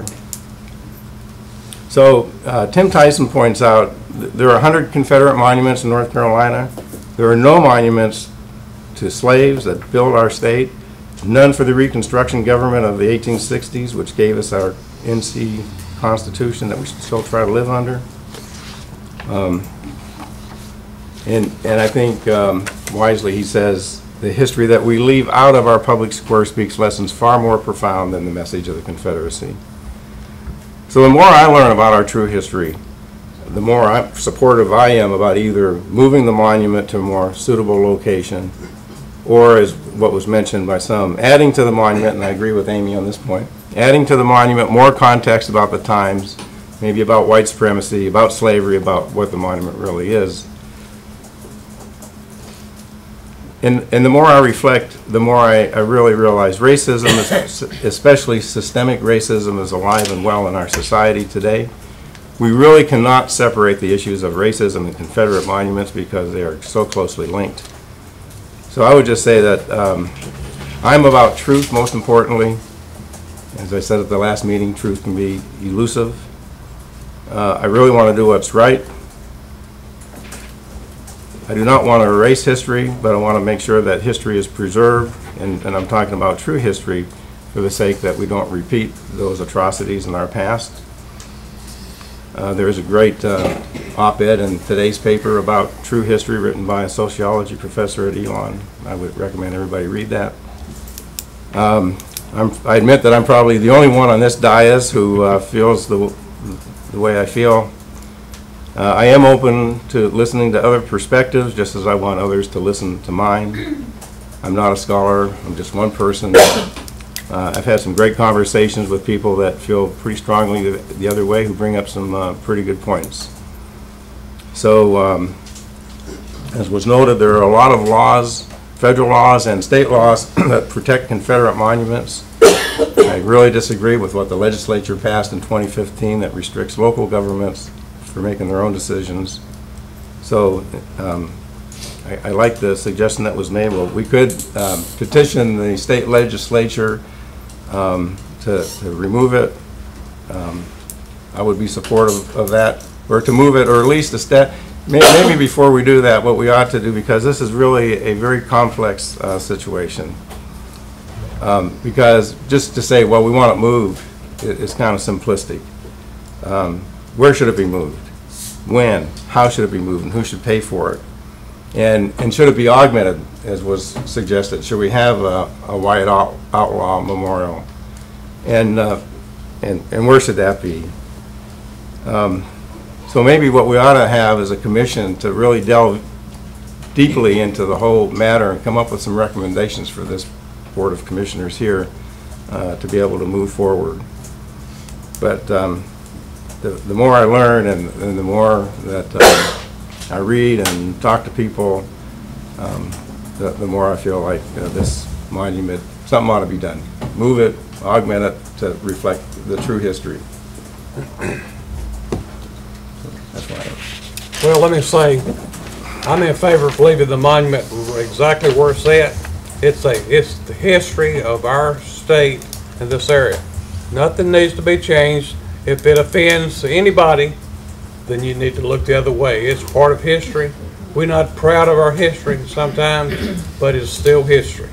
So uh, Tim Tyson points out th there are one hundred Confederate monuments in North Carolina. There are no monuments to slaves that built our state, none for the Reconstruction government of the eighteen sixties, which gave us our N C Constitution that we should still try to live under. Um, and, and I think um, wisely he says, the history that we leave out of our public square speaks lessons far more profound than the message of the Confederacy. So the more I learn about our true history, the more I'm supportive I am about either moving the monument to a more suitable location, or, as what was mentioned by some, adding to the monument, and I agree with Amy on this point, adding to the monument more context about the times, maybe about white supremacy, about slavery, about what the monument really is. And, and the more I reflect, the more I, I really realize racism, is, especially systemic racism, is alive and well in our society today. We really cannot separate the issues of racism and Confederate monuments because they are so closely linked. So I would just say that um, I'm about truth, most importantly. As I said at the last meeting, truth can be elusive. Uh, I really want to do what's right. I do not want to erase history, but I want to make sure that history is preserved, and, and I'm talking about true history for the sake that we don't repeat those atrocities in our past. Uh, there is a great uh, op-ed in today's paper about true history written by a sociology professor at Elon. I would recommend everybody read that. Um, I'm, I admit that I'm probably the only one on this dais who uh, feels the, the way I feel. Uh, I am open to listening to other perspectives, just as I want others to listen to mine. I'm not a scholar, I'm just one person. Uh, I've had some great conversations with people that feel pretty strongly the, the other way, who bring up some uh, pretty good points. So, um, as was noted, there are a lot of laws, federal laws and state laws that protect Confederate monuments. I really disagree with what the legislature passed in twenty fifteen that restricts local governments for making their own decisions. So um, I, I like the suggestion that was made. Well, we could um, petition the state legislature um, to, to remove it. Um, I would be supportive of that, or to move it, or at least a step. Maybe before we do that, what we ought to do, because this is really a very complex uh, situation. Um, because just to say, well, we want it moved, it, it's kind of simplistic. Um, where should it be moved? When? How should it be moved? And who should pay for it? And, and should it be augmented, as was suggested? Should we have a, a Wyatt Out, Outlaw memorial? And, uh, and, and where should that be? Um, so maybe what we ought to have is a commission to really delve deeply into the whole matter and come up with some recommendations for this Board of Commissioners here uh, to be able to move forward. But um, the, the more I learn, and, and the more that uh, I read and talk to people, um, the, the more I feel like uh, this monument, something ought to be done. Move it, augment it to reflect the true history. That's why I, well, let me say, I'm in favor of leaving the monument exactly where it's at. It's a, it's the history of our state and this area. Nothing needs to be changed. If it offends anybody, then you need to look the other way. It's part of history. We're not proud of our history sometimes, but it's still history.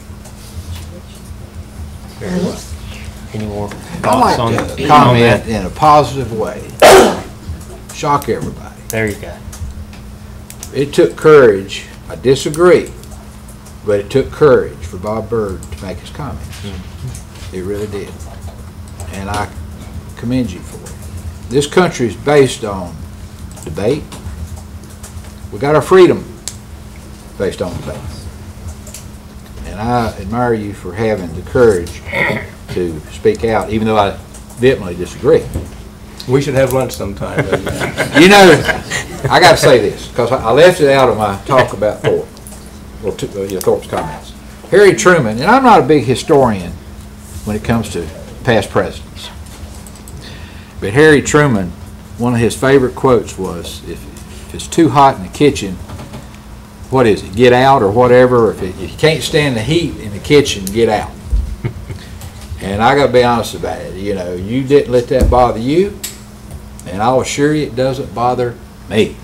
Any more I'd thoughts on like to on comment that? in a positive way. Shock everybody. There you go. It took courage, I disagree, but it took courage for Bob Byrd to make his comments. Mm-hmm. It really did. And I commend you for it. This country is based on debate. We got our freedom based on debate. And I admire you for having the courage to speak out, even though I vehemently disagree. We should have lunch sometime. You know, I got to say this, because I I left it out of my talk about Thorpe, well, to, uh, yeah, Thorpe's comments. Harry Truman, and I'm not a big historian when it comes to past presidents, but Harry Truman, one of his favorite quotes was, if, if it's too hot in the kitchen, what is it, get out or whatever, if, it, if you can't stand the heat in the kitchen, get out. And I got to be honest about it, you know, you didn't let that bother you, and I'll assure you it doesn't bother me.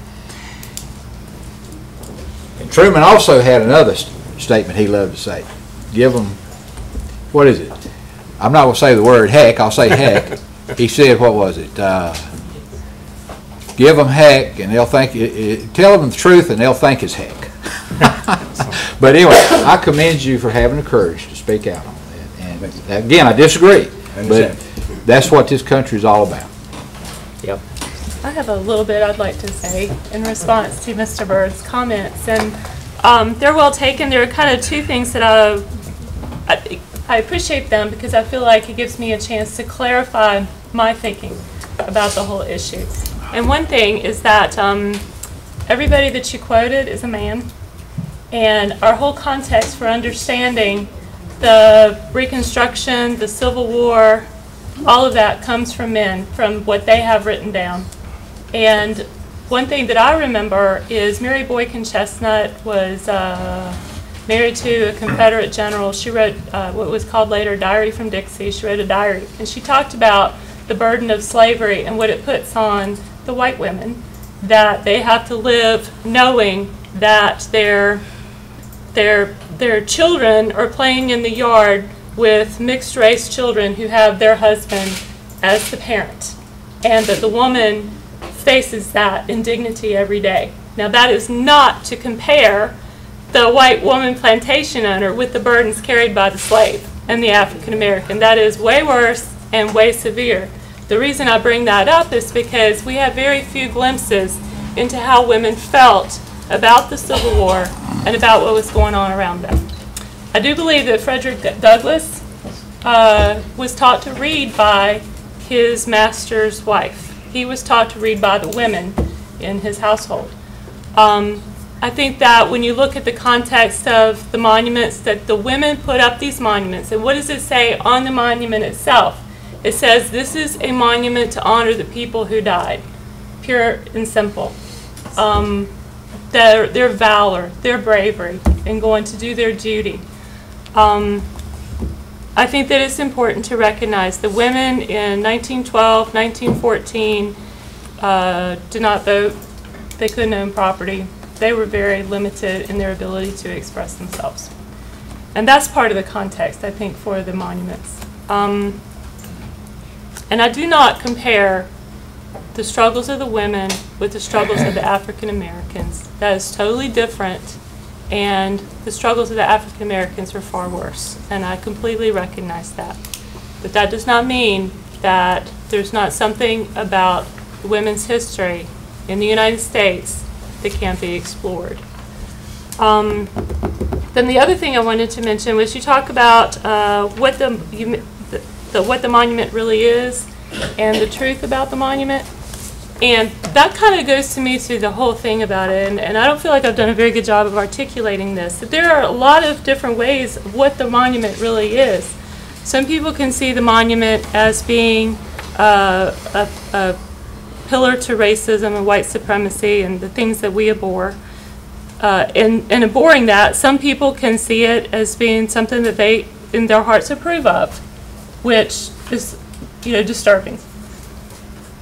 And Truman also had another st statement he loved to say. Give them, what is it? I'm not going to say the word heck, I'll say heck. He said, what was it? Uh, give them heck, and they'll think, it, it, tell them the truth, and they'll think it's heck. But anyway, I commend you for having the courage to speak out on that. And again, I disagree, but that's what this country is all about. Yep. I have a little bit I'd like to say in response to Mister Byrd's comments, and um, they're well taken. There are kind of two things that I, I, I appreciate them because I feel like it gives me a chance to clarify my thinking about the whole issue. And one thing is that um, everybody that you quoted is a man, and our whole context for understanding the Reconstruction, the Civil War, all of that comes from men, from what they have written down. And one thing that I remember is Mary Boykin Chestnut was uh, married to a Confederate general. She wrote uh, what was called later Diary from Dixie. She wrote a diary, and she talked about the burden of slavery and what it puts on the white women, that they have to live knowing that their, their, their children are playing in the yard with mixed race children who have their husband as the parent, and that the woman faces that indignity every day. Now, that is not to compare the white woman plantation owner with the burdens carried by the slave and the African American. That is way worse and way severe. The reason I bring that up is because we have very few glimpses into how women felt about the Civil War and about what was going on around them. I do believe that Frederick Douglass uh, was taught to read by his master's wife. He was taught to read by the women in his household. Um, I think that when you look at the context of the monuments, that the women put up these monuments, and what does it say on the monument itself? It says, this is a monument to honor the people who died, pure and simple. Um, their, their valor, their bravery, in going to do their duty. Um, I think that it's important to recognize the women in nineteen twelve, nineteen fourteen uh, did not vote. They couldn't own property. They were very limited in their ability to express themselves. And that's part of the context, I think, for the monuments. Um, and I do not compare the struggles of the women with the struggles of the African Americans. That is totally different, and the struggles of the African Americans are far worse, and I completely recognize that. But that does not mean that there's not something about women's history in the United States that can't be explored. Um, then the other thing I wanted to mention was you talk about uh, what the, you, the, the what the monument really is and the truth about the monument. And that kind of goes to me to the whole thing about it, and, and I don't feel like I've done a very good job of articulating this. That there are a lot of different ways of what the monument really is. Some people can see the monument as being uh, a, a pillar to racism and white supremacy and the things that we abhor. Uh, and, and abhorring that, some people can see it as being something that they, in their hearts, approve of, which is, you know, disturbing.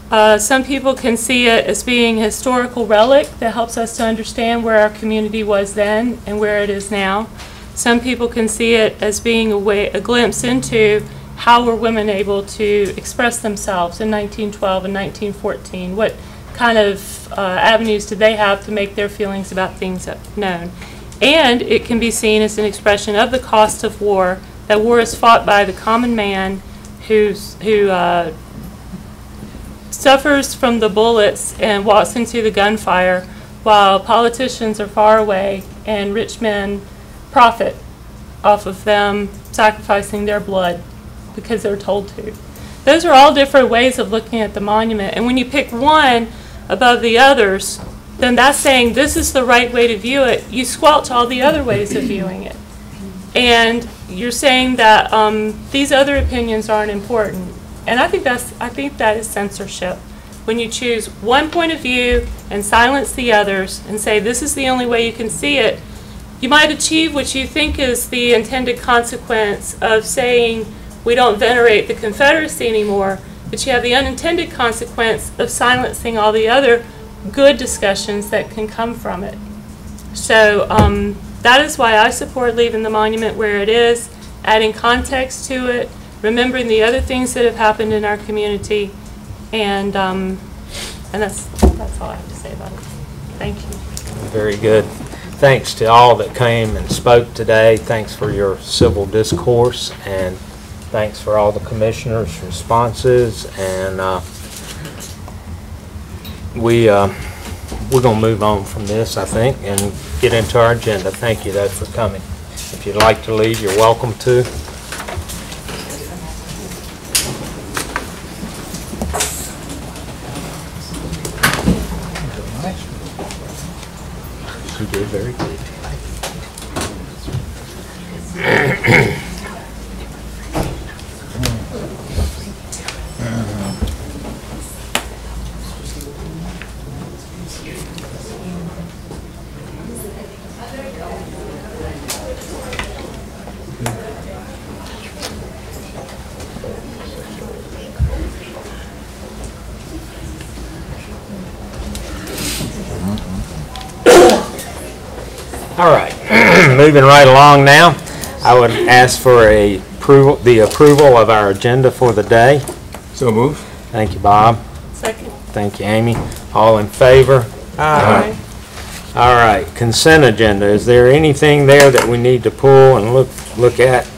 Uh, some people can see it as being a historical relic that helps us to understand where our community was then and where it is now. Some people can see it as being a way, a glimpse into how were women able to express themselves in nineteen twelve and nineteen fourteen. What kind of uh, avenues did they have to make their feelings about things known? And it can be seen as an expression of the cost of war, that war is fought by the common man who's, who uh, suffers from the bullets and walks into the gunfire while politicians are far away and rich men profit off of them sacrificing their blood because they're told to. Those are all different ways of looking at the monument, and when you pick one above the others, then that's saying this is the right way to view it. You squelch all the other ways of viewing it. And you're saying that um, these other opinions aren't important. And I think that's I think that is censorship. When you choose one point of view and silence the others and say this is the only way you can see it, you might achieve what you think is the intended consequence of saying we don't venerate the Confederacy anymore, but you have the unintended consequence of silencing all the other good discussions that can come from it. So um, that is why I support leaving the monument where it is, adding context to it, remembering the other things that have happened in our community, and um, and that's that's all I have to say about it. Thank you. Very good. Thanks to all that came and spoke today. Thanks for your civil discourse, and thanks for all the commissioners' responses. And uh, we uh, we're going to move on from this, I think, and get into our agenda. Thank you, though, for coming. If you'd like to leave, you're welcome to. You did very good. All right, moving right along now, I would ask for a approval, the approval of our agenda for the day. So move. Thank you, Bob. Second. Thank you, Amy. All in favor? Aye. All right, consent agenda. Is there anything there that we need to pull and look look at?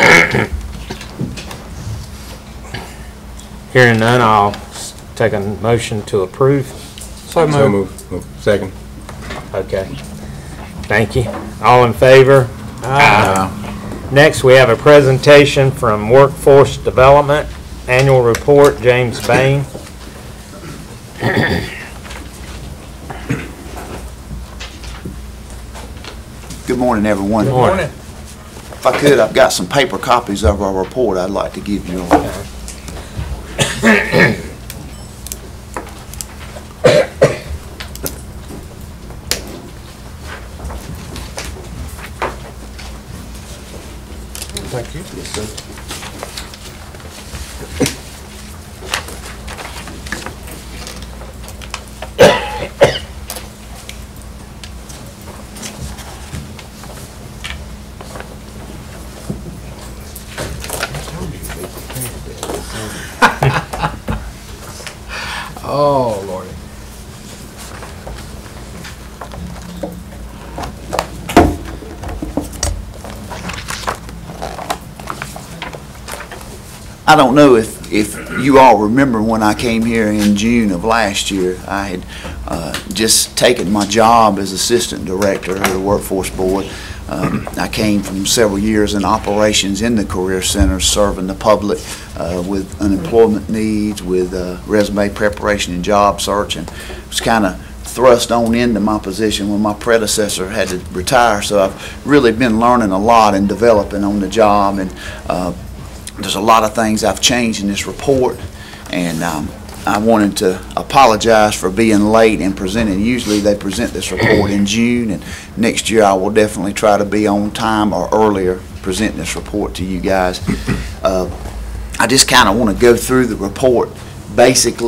Hearing none, I'll take a motion to approve. So move. So move. Oh, second. Okay. Thank you. All in favor? Aye. Next, we have a presentation from Workforce Development, Annual Report, James Bain. Good morning, everyone. Good morning. If I could, I've got some paper copies of our report I'd like to give you all. Thank you. Yes, sir. Oh, Lordy. I don't know if, if you all remember when I came here in June of last year. I had uh, just taken my job as assistant director of the Workforce Board. Um, I came from several years in operations in the Career Center, serving the public uh, with unemployment needs, with uh, resume preparation and job search, and was kind of thrust on into my position when my predecessor had to retire. So I've really been learning a lot and developing on the job, and uh, there's a lot of things I've changed in this report, and um, I wanted to apologize for being late in presenting. Usually they present this report in June, and next year I will definitely try to be on time or earlier presenting this report to you guys. Uh, I just kind of want to go through the report basically.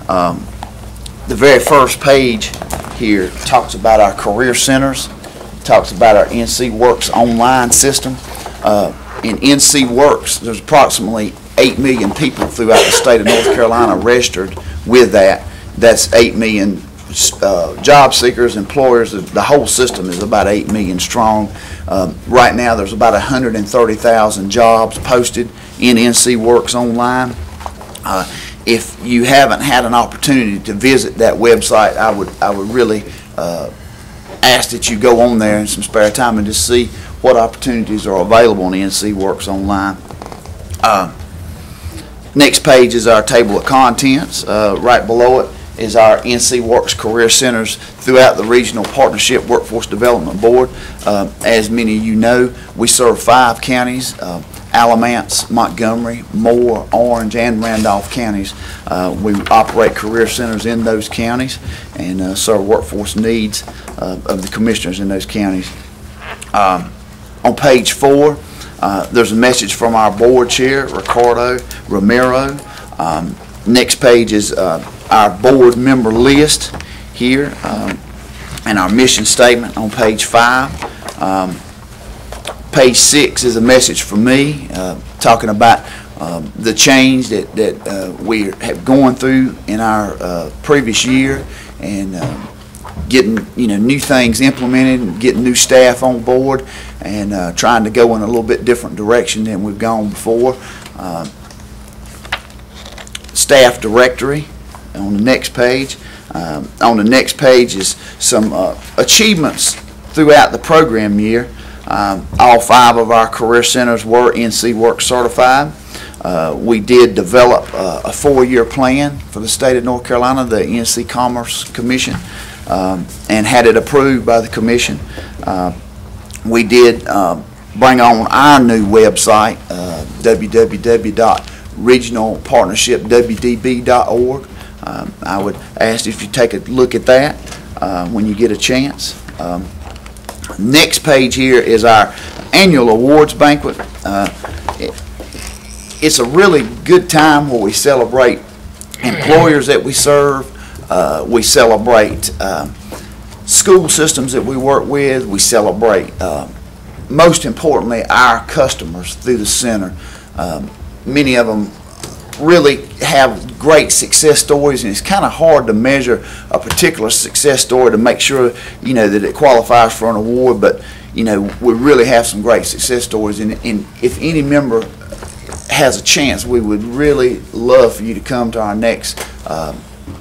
Um, the very first page here talks about our career centers, talks about our N C Works online system. Uh, in N C Works, there's approximately eight million people throughout the state of North Carolina registered with that. That's eight million uh, job seekers, employers. The whole system is about eight million strong. Um, right now, there's about one hundred thirty thousand jobs posted in N C Works online. Uh, if you haven't had an opportunity to visit that website, I would I would really uh, ask that you go on there in some spare time and just see what opportunities are available on N C Works online. Uh, next page is our table of contents. Uh, right below it is our N C Works Career Centers throughout the Regional Partnership Workforce Development Board. Uh, as many of you know, we serve five counties, uh, Alamance, Montgomery, Moore, Orange, and Randolph counties. Uh, we operate career centers in those counties and uh, serve workforce needs uh, of the commissioners in those counties. Um, on page four, uh, there's a message from our board chair, Ricardo Romero. Um, next page is uh, our board member list here, um, and our mission statement on page five. Um, page six is a message from me uh, talking about um, the change that, that uh, we have gone through in our uh, previous year, and uh, getting you know new things implemented and getting new staff on board, and uh, trying to go in a little bit different direction than we've gone before. Uh, staff directory on the next page. Um, on the next page is some uh, achievements throughout the program year. Um, all five of our career centers were N C Works certified. Uh, we did develop uh, a four-year plan for the state of North Carolina, the N C Commerce Commission, um, and had it approved by the commission. Uh, we did uh, bring on our new website, uh, w w w dot regional partnership w d b dot org. Um, I would ask if you take a look at that uh, when you get a chance. Um, next page here is our annual awards banquet. Uh, it, it's a really good time where we celebrate employers that we serve. Uh, we celebrate uh, school systems that we work with. We celebrate, uh, most importantly, our customers through the center. Um, many of them really have great success stories, and it's kind of hard to measure a particular success story to make sure you know that it qualifies for an award. But you know we really have some great success stories, and, and if any member has a chance, we would really love for you to come to our next uh,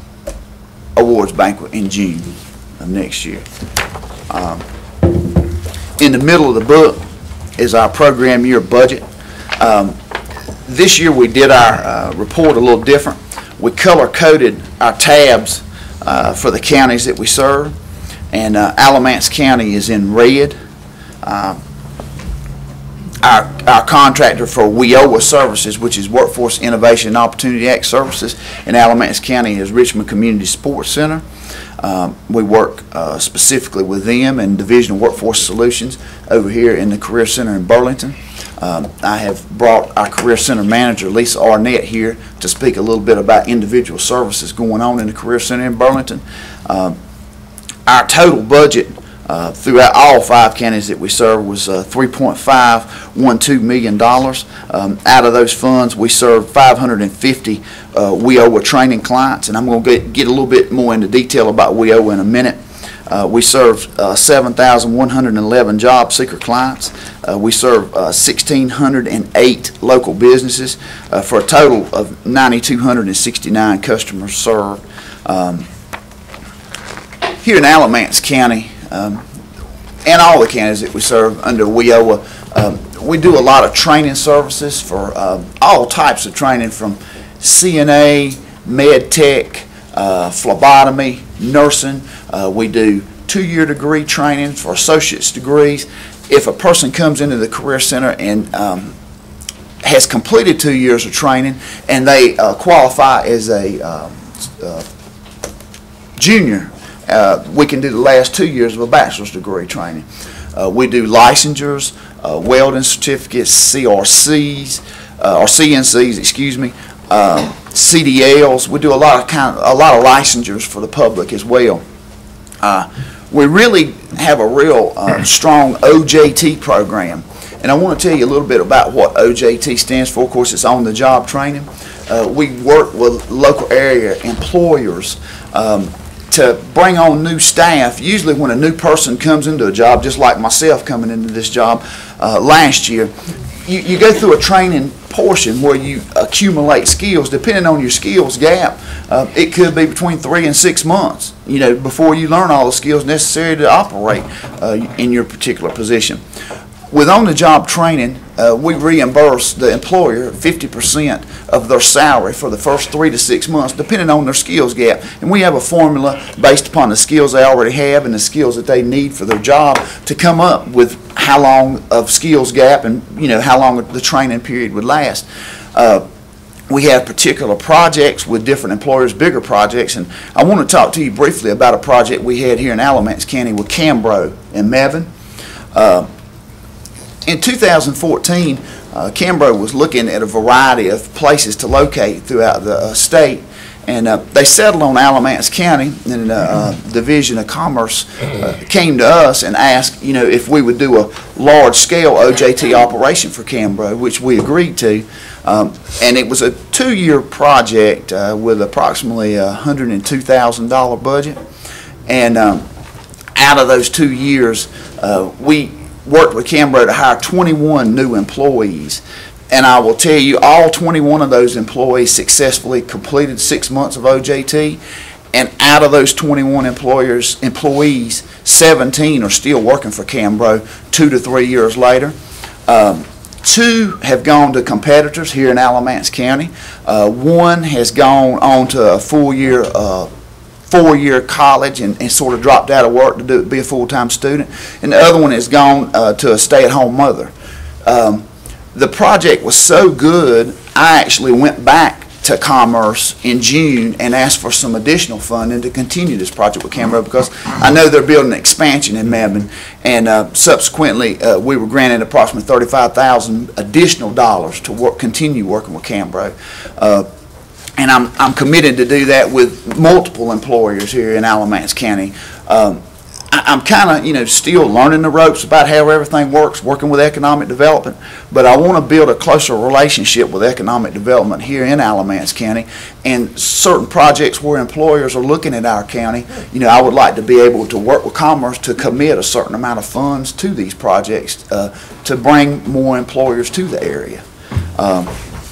awards banquet in June of next year. Um, in the middle of the book is our program year budget. Um, This year we did our uh, report a little different. We color-coded our tabs uh, for the counties that we serve, and uh, Alamance County is in red. Uh, our, our contractor for W I O A services, which is Workforce Innovation and Opportunity Act services in Alamance County, is Richmond Community Sports Center. Um, we work uh, specifically with them and Division of Workforce Solutions over here in the Career Center in Burlington. Um, I have brought our Career Center manager, Lisa Arnett, here to speak a little bit about individual services going on in the Career Center in Burlington. Um, our total budget uh, throughout all five counties that we serve was uh, three point five one two million dollars. Um, out of those funds, we served five hundred fifty uh, W I O A training clients, and I'm going to get, get a little bit more into detail about W I O A in a minute. Uh, we served uh, seven thousand one hundred eleven job seeker clients. Uh, we serve uh, one thousand six hundred eight local businesses uh, for a total of nine thousand two hundred sixty-nine customers served. Um, here in Alamance County, um, and all the counties that we serve under W I O A, um, we do a lot of training services for uh, all types of training, from C N A, med tech, uh, phlebotomy, nursing. Uh, we do two-year degree training for associate's degrees. If a person comes into the Career Center and um, has completed two years of training and they uh, qualify as a uh, uh, junior, uh, we can do the last two years of a bachelor's degree training. Uh, we do licensures, uh, welding certificates, C R Cs, uh, or C N Cs, excuse me. Uh, C D Ls. We do a lot of kind of, a lot of licensures for the public as well. Uh, we really have a real uh, strong O J T program, and I want to tell you a little bit about what O J T stands for. Of course, it's on the job training. Uh, we work with local area employers um, to bring on new staff. Usually when a new person comes into a job, just like myself coming into this job uh, last year, you, you go through a training portion where you accumulate skills. Depending on your skills gap, uh, it could be between three and six months, you know, before you learn all the skills necessary to operate uh, in your particular position. With on-the-job training, uh, we reimburse the employer fifty percent of their salary for the first three to six months, depending on their skills gap. And we have a formula based upon the skills they already have and the skills that they need for their job to come up with how long of skills gap and, you know, how long the training period would last. Uh, we have particular projects with different employers, bigger projects, and I want to talk to you briefly about a project we had here in Alamance County with Cambro in Mebane. Uh, In two thousand fourteen, uh, Cambro was looking at a variety of places to locate throughout the uh, state, and uh, they settled on Alamance County, and the uh, Division of Commerce uh, came to us and asked, you know, if we would do a large-scale O J T operation for Cambro, which we agreed to, um, and it was a two-year project uh, with approximately a one hundred two thousand dollar budget, and um, out of those two years, uh, we worked with Cambro to hire twenty-one new employees, and I will tell you all twenty-one of those employees successfully completed six months of O J T, and out of those twenty-one employers employees, seventeen are still working for Cambro two to three years later. Um, two have gone to competitors here in Alamance County. Uh, one has gone on to a full year uh, four-year college and, and sort of dropped out of work to do, be a full-time student, and the other one has gone uh, to a stay-at-home mother. Um, the project was so good, I actually went back to Commerce in June and asked for some additional funding to continue this project with Cambro, because I know they're building an expansion in Mebane, and uh, subsequently uh, we were granted approximately thirty-five thousand dollars additional dollars to work, continue working with Cambro. Uh, And I'm, I'm committed to do that with multiple employers here in Alamance County. Um, I, I'm kind of, you know, still learning the ropes about how everything works, working with economic development, but I want to build a closer relationship with economic development here in Alamance County, and certain projects where employers are looking at our county, you know, I would like to be able to work with Commerce to commit a certain amount of funds to these projects uh, to bring more employers to the area. Um,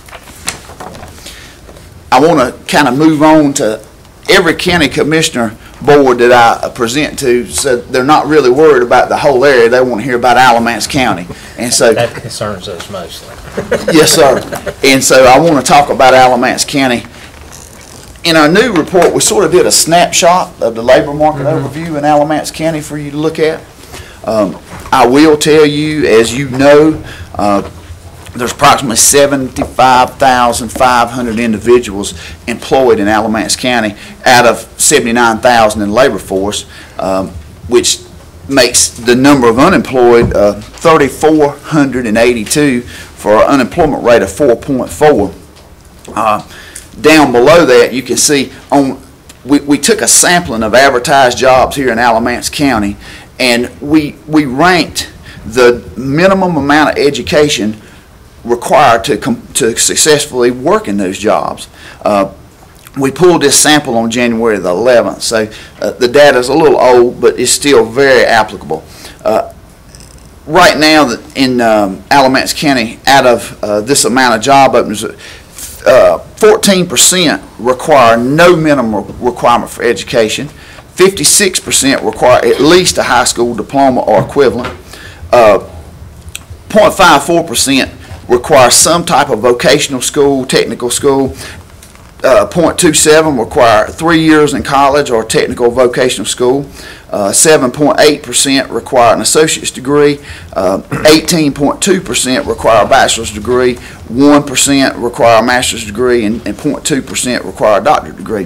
I want to kind of move on to every county commissioner board that I present to, so they're not really worried about the whole area. They want to hear about Alamance County. And so that concerns us mostly. Yes, sir. And so I want to talk about Alamance County. In our new report, we sort of did a snapshot of the labor market mm-hmm. overview in Alamance County for you to look at. Um, I will tell you, as you know, uh, there's approximately seventy-five thousand five hundred individuals employed in Alamance County out of seventy-nine thousand in the labor force, um, which makes the number of unemployed uh, three thousand four hundred eighty-two for an unemployment rate of four point four. Uh, down below that, you can see on we, we took a sampling of advertised jobs here in Alamance County, and we we ranked the minimum amount of education required to com to successfully work in those jobs. Uh, we pulled this sample on January the eleventh, so uh, the data is a little old, but it's still very applicable. Uh, right now in um, Alamance County, out of uh, this amount of job openings, fourteen percent require no minimum requirement for education, fifty-six percent require at least a high school diploma or equivalent, uh, zero point five four percent require some type of vocational school, technical school. Uh, zero point two seven require three years in college or technical vocational school. Uh, seven point eight percent require an associate's degree. Uh, eighteen point two percent require a bachelor's degree. one percent require a master's degree, and, and zero point two percent require a doctorate degree.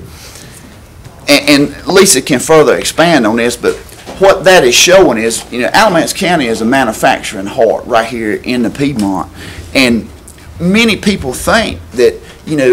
And, and Lisa can further expand on this, but what that is showing is, you know, Alamance County is a manufacturing heart right here in the Piedmont, and many people think that, you know,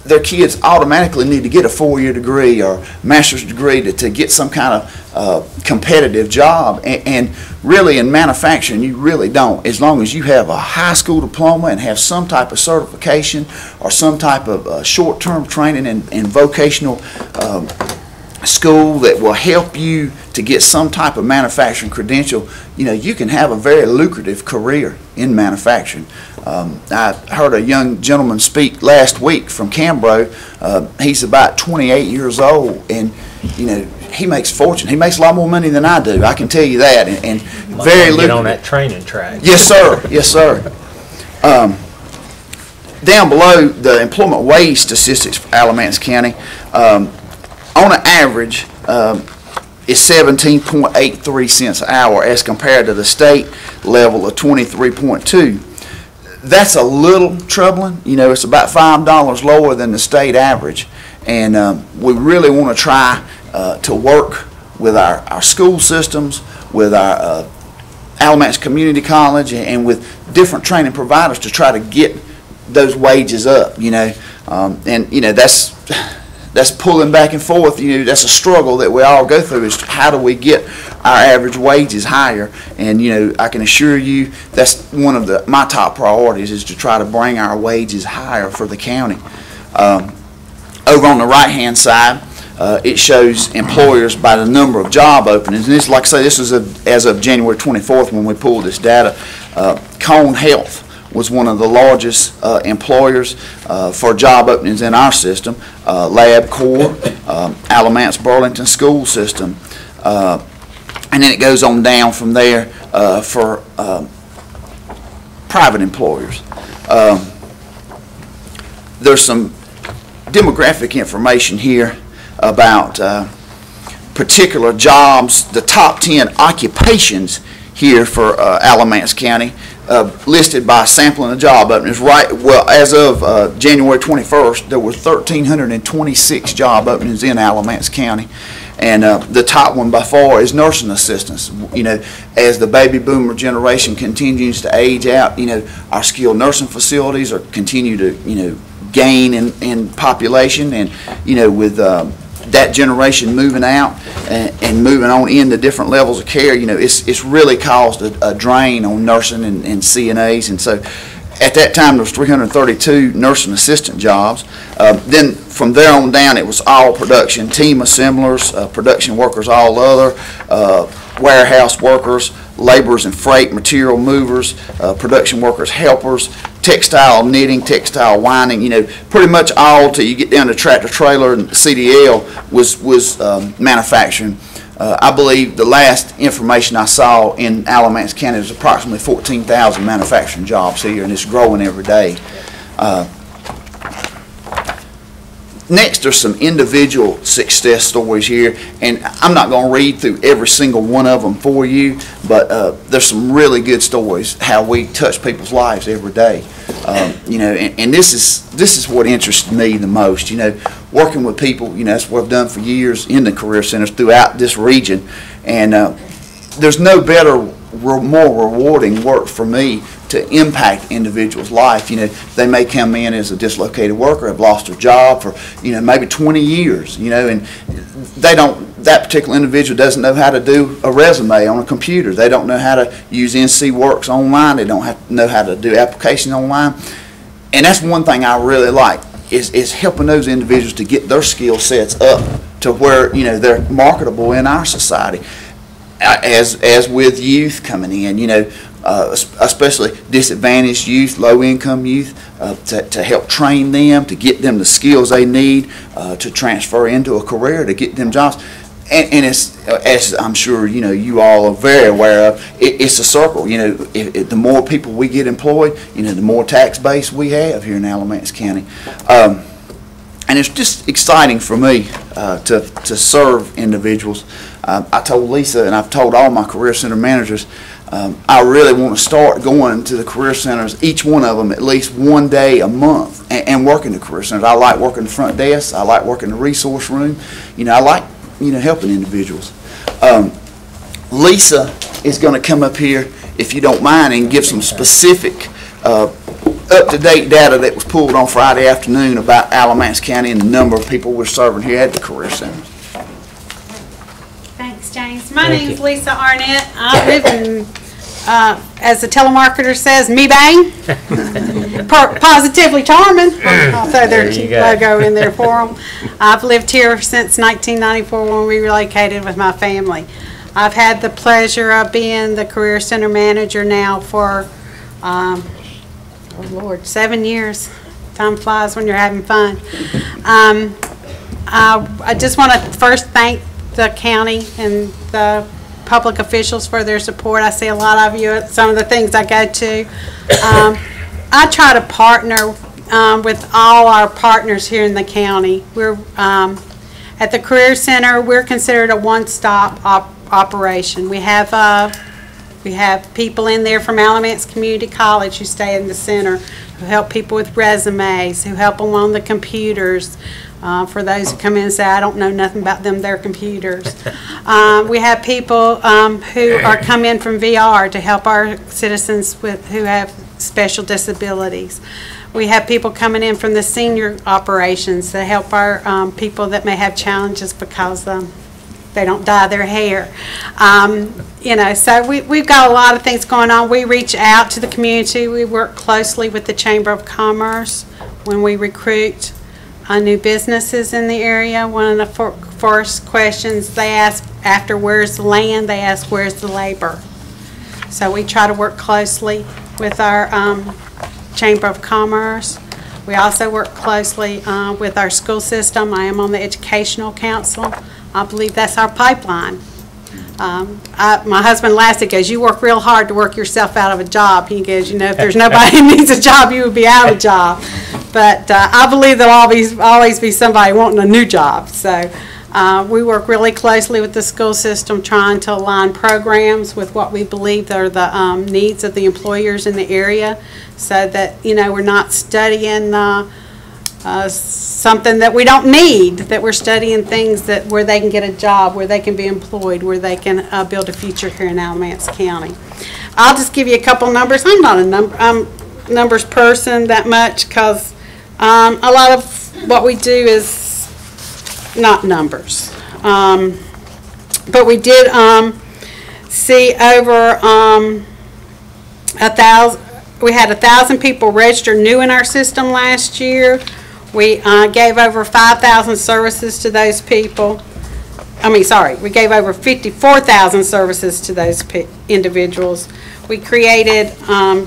their kids automatically need to get a four-year degree or master's degree to, to get some kind of uh, competitive job. And, and really in manufacturing, you really don't. As long as you have a high school diploma and have some type of certification or some type of uh, short-term training and, and vocational um, school that will help you to get some type of manufacturing credential, you know, you can have a very lucrative career in manufacturing. Um, I heard a young gentleman speak last week from Cambro. Uh, he's about twenty-eight years old, and you know, he makes fortune. He makes a lot more money than I do. I can tell you that. And, and very lucrative. Get on that training track. Yes, sir. Yes, sir. Um, down below, the employment wage statistics for Alamance County, um, on an average, um, is seventeen point eight three cents an hour as compared to the state level of twenty-three point two. That's a little troubling. You know, it's about five dollars lower than the state average. And um, we really want to try uh, to work with our, our school systems, with our uh, Alamance Community College, and with different training providers to try to get those wages up, you know. Um, and, you know, that's... That's pulling back and forth. You know, that's a struggle that we all go through, is how do we get our average wages higher? And, you know, I can assure you that's one of the my top priorities, is to try to bring our wages higher for the county. Um, over on the right-hand side, uh, it shows employers by the number of job openings. And this, like I say, this is a, as of January twenty-fourth when we pulled this data. Uh, Cone Health was one of the largest uh, employers uh, for job openings in our system. Uh, LabCorp, um, Alamance Burlington School System, uh, and then it goes on down from there uh, for um, private employers. Um, there's some demographic information here about uh, particular jobs, the top ten occupations here for uh, Alamance County, uh, listed by sampling of job openings. Right, well, as of uh, January twenty-first, there were one thousand three hundred twenty-six job openings in Alamance County, and uh, the top one by far is nursing assistants. You know, as the baby boomer generation continues to age out, you know, our skilled nursing facilities are continue to, you know, gain in, in population, and you know, with uh, that generation moving out and, and moving on into different levels of care, you know, it's it's really caused a, a drain on nursing and, and C N As. And so at that time there was three hundred thirty-two nursing assistant jobs. Uh, then from there on down it was all production, team assemblers, uh, production workers, all other, uh, warehouse workers, laborers and freight, material movers, uh, production workers, helpers, textile knitting, textile winding, you know, pretty much all till you get down to tractor trailer and C D L was, was um, manufacturing. Uh, I believe the last information I saw in Alamance County was approximately fourteen thousand manufacturing jobs here, and it's growing every day. Uh, Next, there's some individual success stories here, and I'm not going to read through every single one of them for you, but uh, there's some really good stories how we touch people's lives every day. Um, you know, and, and this is this is what interests me the most. You know, working with people. You know, that's what I've done for years in the career centers throughout this region, and uh, there's no better, more rewarding work for me to impact individuals' life. You know, they may come in as a dislocated worker, have lost their job for, you know, maybe twenty years, you know, and they don't, that particular individual doesn't know how to do a resume on a computer. They don't know how to use N C Works online. They don't have to know how to do applications online. And that's one thing I really like, is, is helping those individuals to get their skill sets up to where, you know, they're marketable in our society. As, as with youth coming in, you know, Uh, especially disadvantaged youth, low-income youth, uh, to, to help train them, to get them the skills they need uh, to transfer into a career, to get them jobs. And, and it's, as I'm sure you know, you all are very aware of, it, it's a circle. You know, if, if the more people we get employed, you know, the more tax base we have here in Alamance County. Um, and it's just exciting for me uh, to, to serve individuals. Uh, I told Lisa, and I've told all my career center managers, Um, I really want to start going to the career centers, each one of them at least one day a month, and, and working the career centers. I like working the front desk. I like working the resource room. You know, I like, you know, helping individuals. Um, Lisa is going to come up here, if you don't mind, and give some specific uh, up-to-date data that was pulled on Friday afternoon about Alamance County and the number of people we're serving here at the Career Center. Thanks, James. My Thank name's you. Lisa Arnett. I live in, uh, as the telemarketer says, me bang. Po- Positively charming. I'll throw their There you go. logo in there for them. I've lived here since nineteen ninety-four when we relocated with my family. I've had the pleasure of being the Career Center manager now for, um, oh Lord, seven years. Time flies when you're having fun. Um, I, I just want to first thank the county and the public officials for their support. I see a lot of you at some of the things I go to. Um, I try to partner um, with all our partners here in the county. We're um, at the Career Center. We're considered a one-stop op operation. We have uh, we have people in there from Alamance Community College who stay in the center, who help people with resumes, who help them on the computers. Uh, for those who come in and say, I don't know nothing about them, their computers. um, we have people um, who are come in from V R to help our citizens with who have special disabilities. We have people coming in from the senior operations that help our um, people that may have challenges because um, they don't dye their hair. Um, you know, so we, we've got a lot of things going on. We reach out to the community. We work closely with the Chamber of Commerce when we recruit uh, new businesses in the area. One of the for, first questions they ask after where's the land, they ask where's the labor. So we try to work closely with our um, Chamber of Commerce. We also work closely uh, with our school system. I am on the Educational Council. I believe that's our pipeline. Um, I, my husband laughs and goes, you work real hard to work yourself out of a job. He goes, you know, if there's nobody who needs a job, you would be out of a job. But uh, I believe there'll always, always be somebody wanting a new job. So uh, we work really closely with the school system, trying to align programs with what we believe are the um, needs of the employers in the area, so that, you know, we're not studying uh, uh, something that we don't need, that we're studying things that where they can get a job, where they can be employed, where they can uh, build a future here in Alamance County. I'll just give you a couple numbers. I'm not a number um, numbers person that much, because um, a lot of what we do is not numbers. Um, but we did um, see over um, a thousand. We had a thousand people register new in our system last year. We uh, gave over five thousand services to those people. I mean, sorry, we gave over fifty-four thousand services to those individuals. We created um,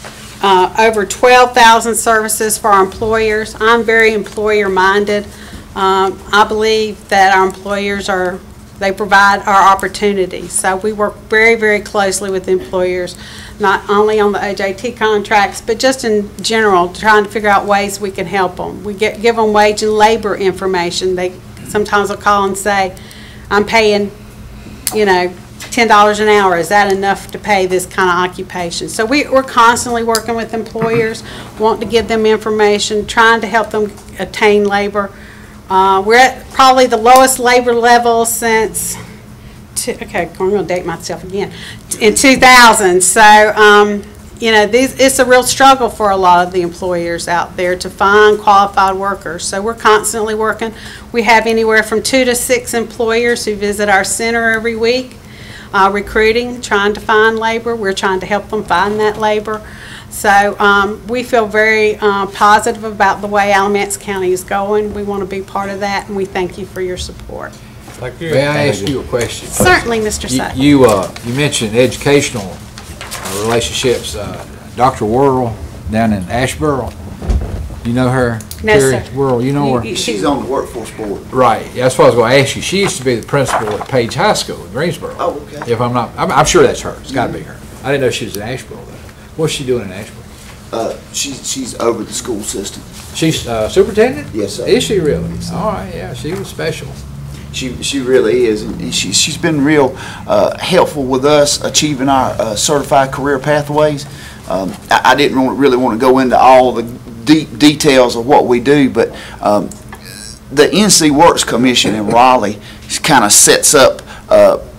uh, over twelve thousand services for our employers. I'm very employer-minded. Um, I believe that our employers are, they provide our opportunities. So we work very, very closely with employers, not only on the O J T contracts, but just in general, trying to figure out ways we can help them. We get, give them wage and labor information. They sometimes will call and say, I'm paying, you know, ten dollars an hour. Is that enough to pay this kind of occupation? So we, we're constantly working with employers, wanting to give them information, trying to help them attain labor. Uh, we're at probably the lowest labor level since, two, okay, I'm going to date myself again, in two thousand. So, um, you know, these, it's a real struggle for a lot of the employers out there to find qualified workers. So we're constantly working. We have anywhere from two to six employers who visit our center every week, uh, recruiting, trying to find labor. We're trying to help them find that labor. So um, we feel very uh, positive about the way Alamance County is going. We want to be part of that, and we thank you for your support. Thank you. May I ask you a question? Certainly, Mister You, Sutton. you, uh, you mentioned educational uh, relationships. Uh, Doctor Worrell down in Asheboro, you know her? No, Terry sir. Worrell, you know You- her? you- She's on the workforce board. Right. That's what I was going to ask you. She used to be the principal at Page High School in Greensboro. Oh, okay. If I'm not, I'm, I'm sure that's her. It's got to be her. I didn't know she was in Asheboro though. What's she doing in Asheboro? Uh, she's, she's over the school system. She's uh, superintendent? Yes, sir. Is she really? All right, yeah, she was special. She, she really is, and she, she's been real uh, helpful with us achieving our uh, certified career pathways. Um, I, I didn't want, really want to go into all the deep details of what we do, but um, the N C Works Commission in Raleigh kind of sets up uh,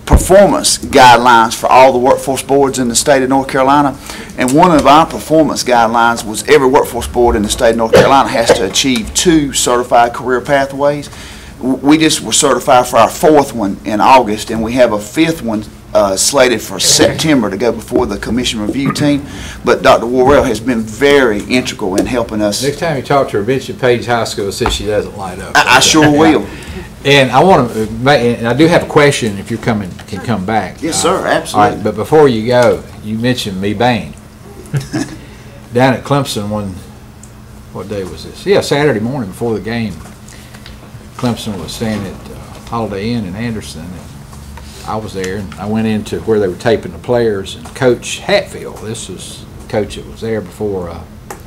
performance guidelines for all the workforce boards in the state of North Carolina. And one of our performance guidelines was every workforce board in the state of North Carolina has to achieve two certified career pathways. We just were certified for our fourth one in August, and we have a fifth one uh, slated for September to go before the commission review team. But Doctor Worrell has been very integral in helping us. Next time you talk to her, mention Page High School, see if she doesn't light up. I, I sure will. And I want to, and I do have a question if you're coming, can come back. Yes, sir, uh, absolutely. All right, but before you go, you mentioned me Bain. Down at Clemson one, what day was this? Yeah, Saturday morning before the game. Clemson was staying at uh, Holiday Inn in Anderson, and I was there, and I went into where they were taping the players, and Coach Hatfield, this was the coach that was there before, uh,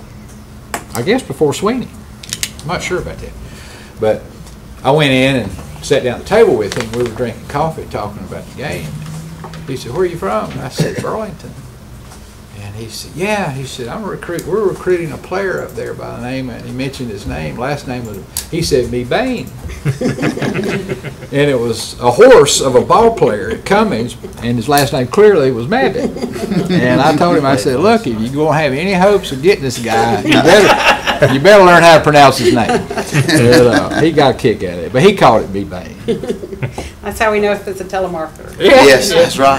I guess before Sweeney. I'm not sure about that. But I went in and sat down at the table with him. We were drinking coffee, talking about the game. He said, "Where are you from?" And I said, "Burlington." And he said, "Yeah." He said, "I'm a recruit. We're recruiting a player up there by the name," and he mentioned his name. Last name was, he said, "Me Bain." And it was a horse of a ball player at Cummings, and his last name clearly was Madden. And I told him, I said, "Look, if you don't have any hopes of getting this guy, you better, you better learn how to pronounce his name." And, uh, he got a kick out of it, but he called it Me Bain. That's how we know if it's a telemarketer. Yes, that's right.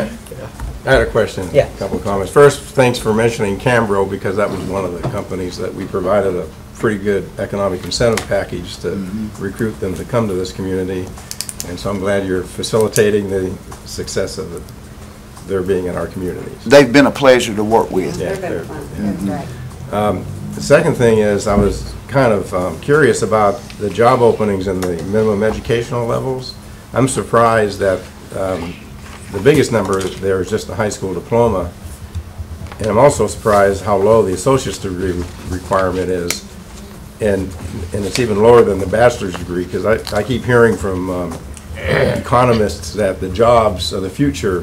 I had a question, Yeah. a couple of comments. First, thanks for mentioning Cambro, because that was one of the companies that we provided a pretty good economic incentive package to mm-hmm. recruit them to come to this community. And so I'm glad you're facilitating the success of it, their being in our communities. They've been a pleasure to work with. Yeah, They're fun. yeah. That's right. Um, the second thing is, I was kind of um, curious about the job openings in the minimum educational levels. I'm surprised that um, the biggest number there is just a high school diploma, and I'm also surprised how low the associate's degree requirement is, and and it's even lower than the bachelor's degree, because I, I keep hearing from um, economists that the jobs of the future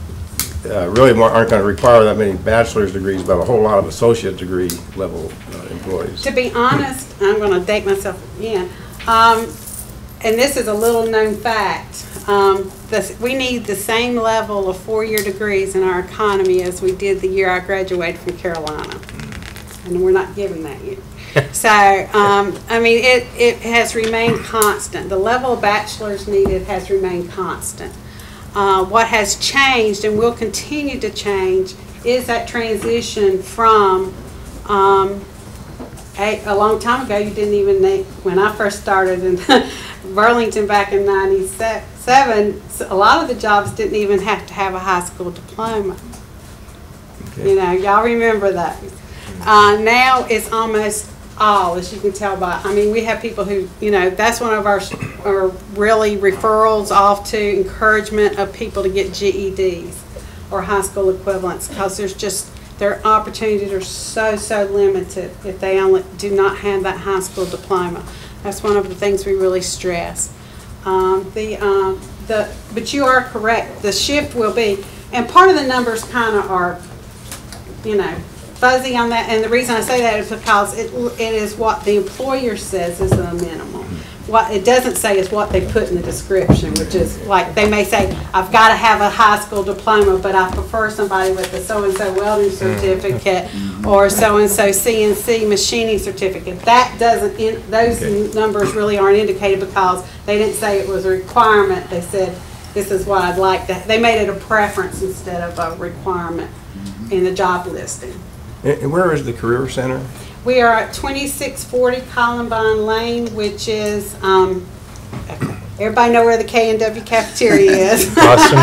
uh, really aren't going to require that many bachelor's degrees, but a whole lot of associate degree level uh, employees. To be honest, I'm going to date myself again, um, and this is a little known fact. Um, this, we need the same level of four-year degrees in our economy as we did the year I graduated from Carolina, and we're not giving that year. So, um, I mean, it, it has remained constant. The level of bachelor's needed has remained constant. Uh, what has changed and will continue to change is that transition from, um, a, a long time ago, you didn't even need, when I first started in Burlington back in ninety-seven, a lot of the jobs didn't even have to have a high school diploma. Okay. You know, y'all remember those. Uh, now it's almost all, as you can tell by, I mean, we have people who, you know, that's one of our, our really referrals off to encouragement of people to get G E Ds or high school equivalents, because there's just, their opportunities are so, so limited if they only do not have that high school diploma. That's one of the things we really stress. Um, the, um, the, but you are correct, the shift will be, and part of the numbers kind of are, you know, fuzzy on that, and the reason I say that is because it, it is what the employer says is the minimum. What it doesn't say is what they put in the description, which is like, they may say, I've got to have a high school diploma, but I prefer somebody with a so-and-so welding certificate or so-and-so C N C machining certificate. That doesn't, in, those okay. numbers really aren't indicated because they didn't say it was a requirement. They said, this is what I'd like to, they made it a preference instead of a requirement in the job listing. And where is the Career Center? We are at twenty-six forty Columbine Lane, which is, um, everybody know where the K and W cafeteria is. Awesome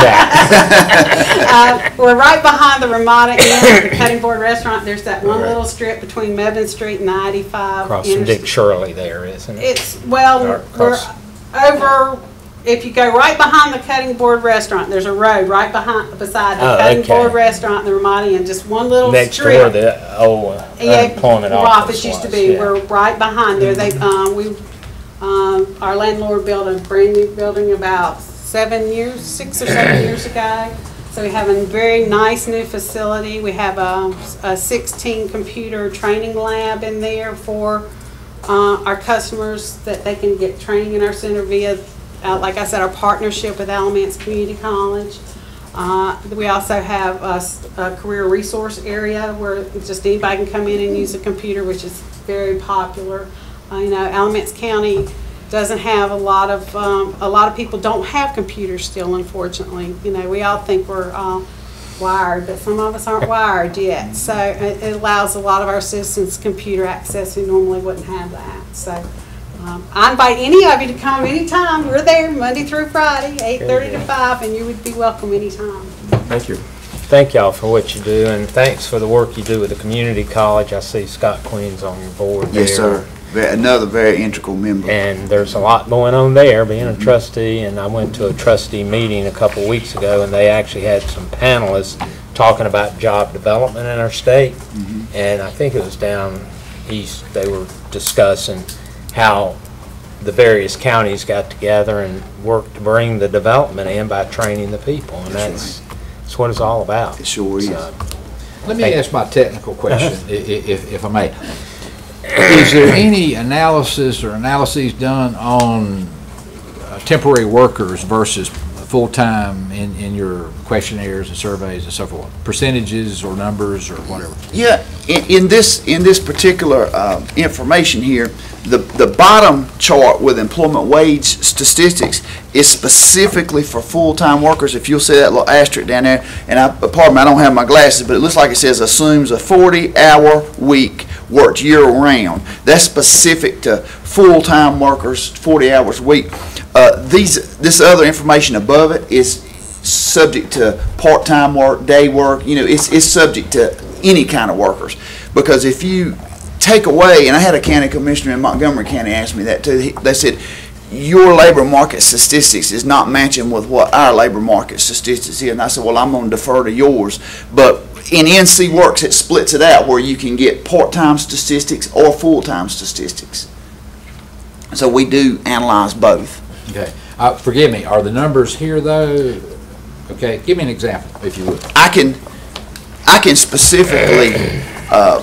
uh, we're right behind the Ramada Inn, Cutting Board Restaurant. There's that one right. little strip between Mebane Street and ninety-five. Across from Dick Shirley there, isn't it? It's, well, we're over, if you go right behind the Cutting Board Restaurant, there's a road right behind, beside the oh, Cutting okay. Board Restaurant and the Ramada Inn, just one little Next strip. Next door the old uh, unemployment office, office used to be. Yeah. We're right behind there. They, um, we, um, our landlord built a brand new building about seven years, six or seven years ago. So we have a very nice new facility. We have a, a sixteen computer training lab in there for uh, our customers that they can get training in our center via uh, like I said, our partnership with Alamance Community College. Uh, we also have a, a career resource area where just anybody can come in and use a computer, which is very popular. Uh, you know, Alamance County doesn't have a lot of, um, a lot of people don't have computers still, unfortunately. You know, we all think we're uh, wired, but some of us aren't wired yet. So it, it allows a lot of our citizens computer access who normally wouldn't have that. So um, I invite any of you to come anytime. We're there Monday through Friday, eight thirty to five, and you would be welcome anytime. Thank you. Thank y'all for what you do, and thanks for the work you do with the community college. I see Scott Queen's on your board there. Yes, sir. Another very integral member. And there's a lot going on there, being a trustee, and I went to a trustee meeting a couple weeks ago, and they actually had some panelists talking about job development in our state. Mm-hmm. And I think it was down east, they were discussing how the various counties got together and worked to bring the development in by training the people, and that's, right. that's what it's all about. It sure is. So, let me ask my technical question, if, if I may. Is there any analysis or analyses done on uh, temporary workers versus full-time in, in your questionnaires and surveys and so forth? Percentages or numbers or whatever? Yeah, in, in this in this particular uh, information here, the, the bottom chart with employment wage statistics is specifically for full-time workers. If you'll see that little asterisk down there, and I, pardon me, I don't have my glasses, but it looks like it says assumes a forty hour week worked year-round. That's specific to full-time workers, forty hours a week. Uh, these, this other information above it is subject to part-time work, day work. You know, it's, it's subject to any kind of workers. Because if you take away, and I had a county commissioner in Montgomery County ask me that too, they said, your labor market statistics is not matching with what our labor market statistics is. And I said, well, I'm going to defer to yours. But in N C Works, it splits it out where you can get part-time statistics or full-time statistics. So we do analyze both. Okay. Uh, forgive me, are the numbers here though? Okay, give me an example, if you would. I can, I can specifically uh,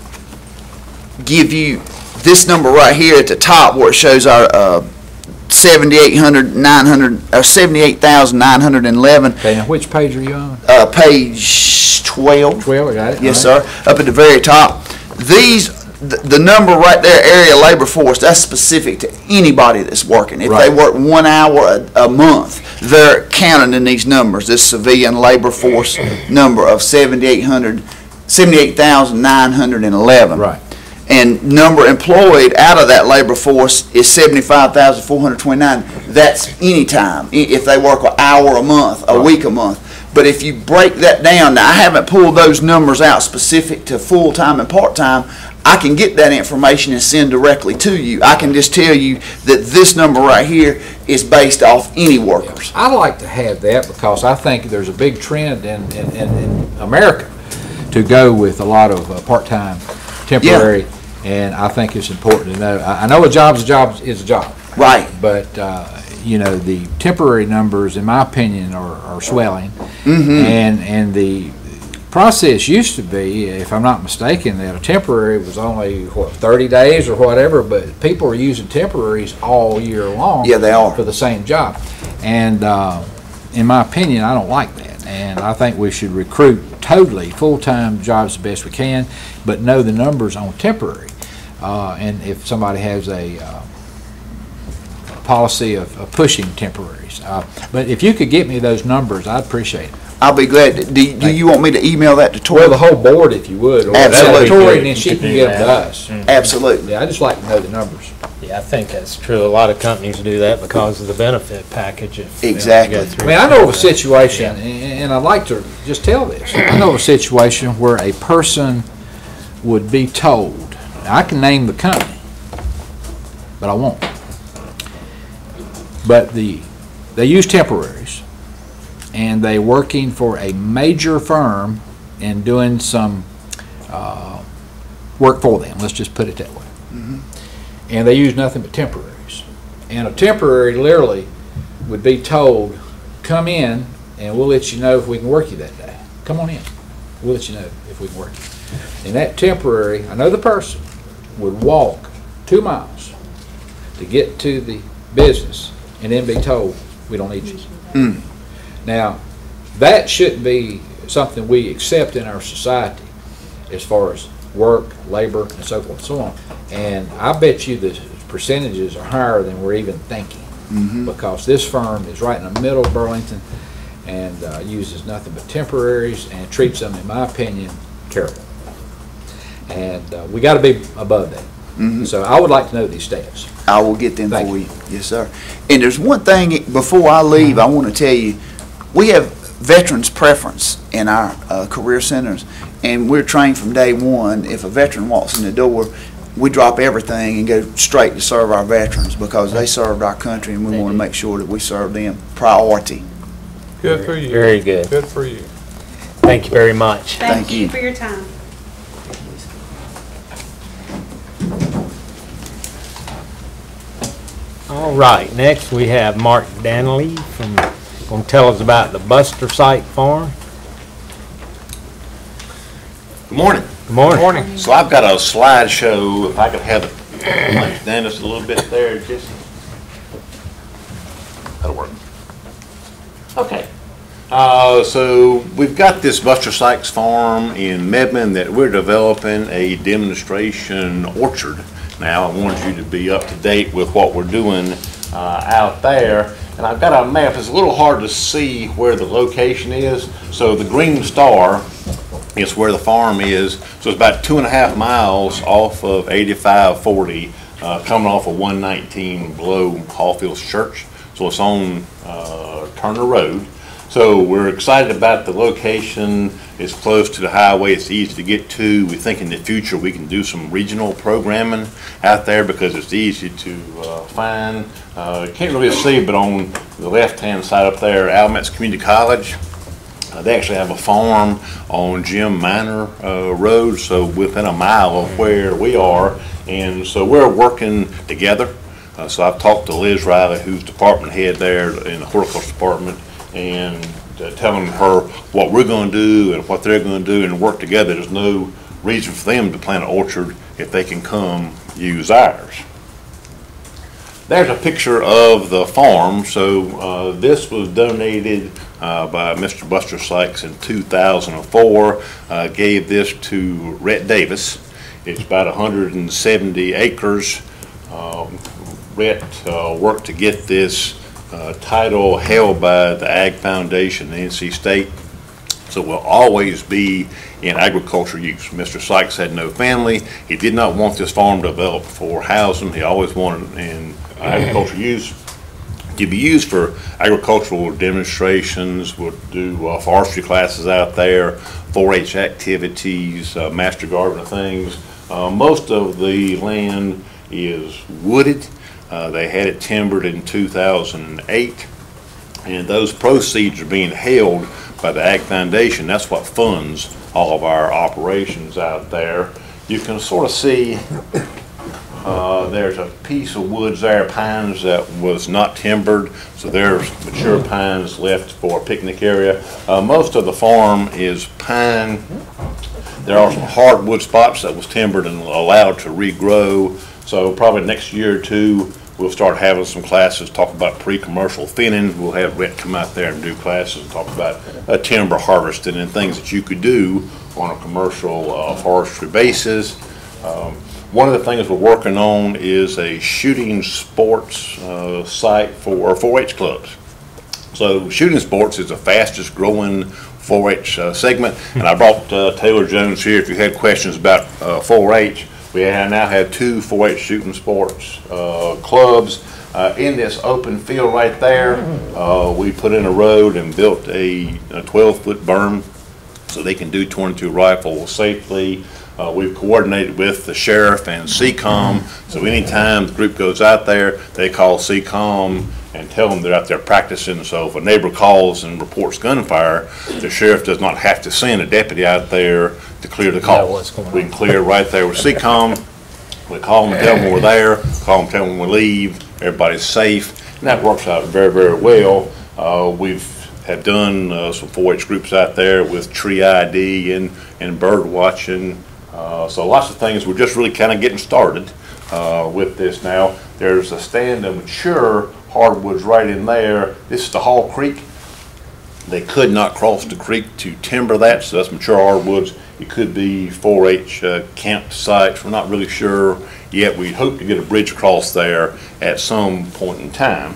give you this number right here at the top where it shows our uh, seventy-eight hundred, nine hundred, or seventy-eight thousand nine hundred eleven. Okay, now which page are you on? Uh, page twelve. twelve, I got it. Yes, right. sir. Up at the very top. These, the, the number right there, area labor force, that's specific to anybody that's working. If Right. they work one hour a, a month, they're counted in these numbers. This civilian labor force number of seventy-eight hundred, seventy-eight thousand nine hundred eleven. Right. And number employed out of that labor force is seventy-five thousand four hundred twenty-nine. That's any time, if they work an hour a month, a Right. week a month. But if you break that down, now I haven't pulled those numbers out specific to full-time and part-time. I can get that information and send directly to you. I can just tell you that this number right here is based off any workers. I like to have that because I think there's a big trend in, in, in, in America to go with a lot of uh, part-time, temporary, yeah. And I think it's important to know. I, I know a job's a job is a job. Right. But, uh, you know, the temporary numbers, in my opinion, are, are swelling. Mm-hmm. And, and the process used to be, if I'm not mistaken, that a temporary was only, what, thirty days or whatever, but people are using temporaries all year long. Yeah, they are. For the same job. And uh, in my opinion, I don't like that. And I think we should recruit totally full-time jobs the best we can, but know the numbers on temporary. Uh, and if somebody has a uh, policy of, of pushing temporaries. Uh, but if you could get me those numbers, I'd appreciate it. I'll be glad. To, do, do you want me to email that to Tori? Well, the whole board, if you would. Or Absolutely. Tori, and then she can give them to us. Mm-hmm. Absolutely. Yeah, I just like to know the numbers. Yeah, I think that's true. A lot of companies do that because of the benefit package. If Exactly. I mean, I know of a situation, yeah. and I'd like to just tell this. I know of a situation where a person would be told, now I can name the company, but I won't. But the they use temporaries, and they're working for a major firm and doing some uh, work for them. Let's just put it that way. Mm-hmm. And they use nothing but temporaries. And a temporary literally would be told, come in and we'll let you know if we can work you that day. Come on in. We'll let you know if we can work you. And that temporary, I know the person, would walk two miles to get to the business and then be told, we don't need you. Mm. Now, that shouldn't be something we accept in our society as far as work, labor, and so forth and so on. And I bet you the percentages are higher than we're even thinking, Mm-hmm. because this firm is right in the middle of Burlington and uh, uses nothing but temporaries and treats them, in my opinion, terrible. And uh, we got to be above that. Mm-hmm. So I would like to know these steps. I will get them Thank for you. you. Yes, sir. And there's one thing, before I leave, I want to tell you, we have veterans preference in our uh, career centers, and we're trained from day one. If a veteran walks in the door, we drop everything and go straight to serve our veterans, because they served our country, and we want to make sure that we serve them priority. Good for you. Very good. Good for you. Thank you very much. Thank Thank you you. for your time. All right, next we have Mark Danley from, going to tell us about the Buster Site Farm. Good morning. Good morning. Good morning. So I've got a slideshow, if I could have it, stand us a little bit there, just, that'll work. Okay. Uh, so we've got this Buster Sykes farm in Medman that we're developing a demonstration orchard. Now, I wanted you to be up to date with what we're doing uh, out there. And I've got a map. It's a little hard to see where the location is. So the green star is where the farm is. So it's about two and a half miles off of eighty-five forty, uh, coming off of one nineteen below Hallfields Church. So it's on uh, Turner Road. So we're excited about the location. It's close to the highway. It's easy to get to. We think in the future we can do some regional programming out there because it's easy to uh, find. Uh, you can't really see, but on the left-hand side up there, Alamance Community College, uh, they actually have a farm on Jim Minor uh, Road, so within a mile of where we are. And so we're working together. Uh, so I've talked to Liz Riley, who's department head there in the horticulture department, and uh, telling her what we're going to do and what they're going to do and work together. There's no reason for them to plant an orchard if they can come use ours. There's a picture of the farm. So uh, this was donated uh, by Mister Buster Sykes in two thousand four. Uh, gave this to Rhett Davis. It's about one hundred seventy acres. Um, Rhett uh, worked to get this Uh, title held by the Ag Foundation, the N C State, so will always be in agriculture use. Mister Sykes had no family. He did not want this farm developed for housing. He always wanted in agriculture use to be used for agricultural demonstrations. We'll do uh, forestry classes out there, four H activities, uh, master gardener things. Uh, most of the land is wooded. Uh, they had it timbered in two thousand eight, and those proceeds are being held by the Ag Foundation. That's what funds all of our operations out there. You can sort of see uh, there's a piece of woods there, pines that was not timbered, so there's mature pines left for a picnic area. Uh, most of the farm is pine. There are some hardwood spots that was timbered and allowed to regrow. So probably next year or two, we'll start having some classes, talk about pre-commercial thinning. We'll have Rhett come out there and do classes and talk about uh, timber harvesting and things that you could do on a commercial uh, forestry basis. Um, one of the things we're working on is a shooting sports uh, site for four H clubs. So shooting sports is the fastest growing four H uh, segment, and I brought uh, Taylor Jones here if you had questions about uh, four H. We now have two four H shooting sports uh, clubs uh, in this open field right there. Uh, we put in a road and built a twelve foot berm so they can do twenty-two rifles safely. Uh, we've coordinated with the sheriff and C COM, so anytime the group goes out there, they call C COM and tell them they're out there practicing. So if a neighbor calls and reports gunfire, the sheriff does not have to send a deputy out there to clear the call. We can clear right there with C COM. We call them, tell them we're there, call them, tell them we leave, everybody's safe, and that works out very, very well. Uh, we've have done uh, some four H groups out there with tree I D and, and bird watching. Uh, so lots of things. We're just really kind of getting started uh, with this now. There's a stand of mature hardwoods right in there. This is the Hall Creek. They could not cross the creek to timber that, so that's mature hardwoods. It could be four H uh, campsites. We're not really sure yet. We hope to get a bridge across there at some point in time.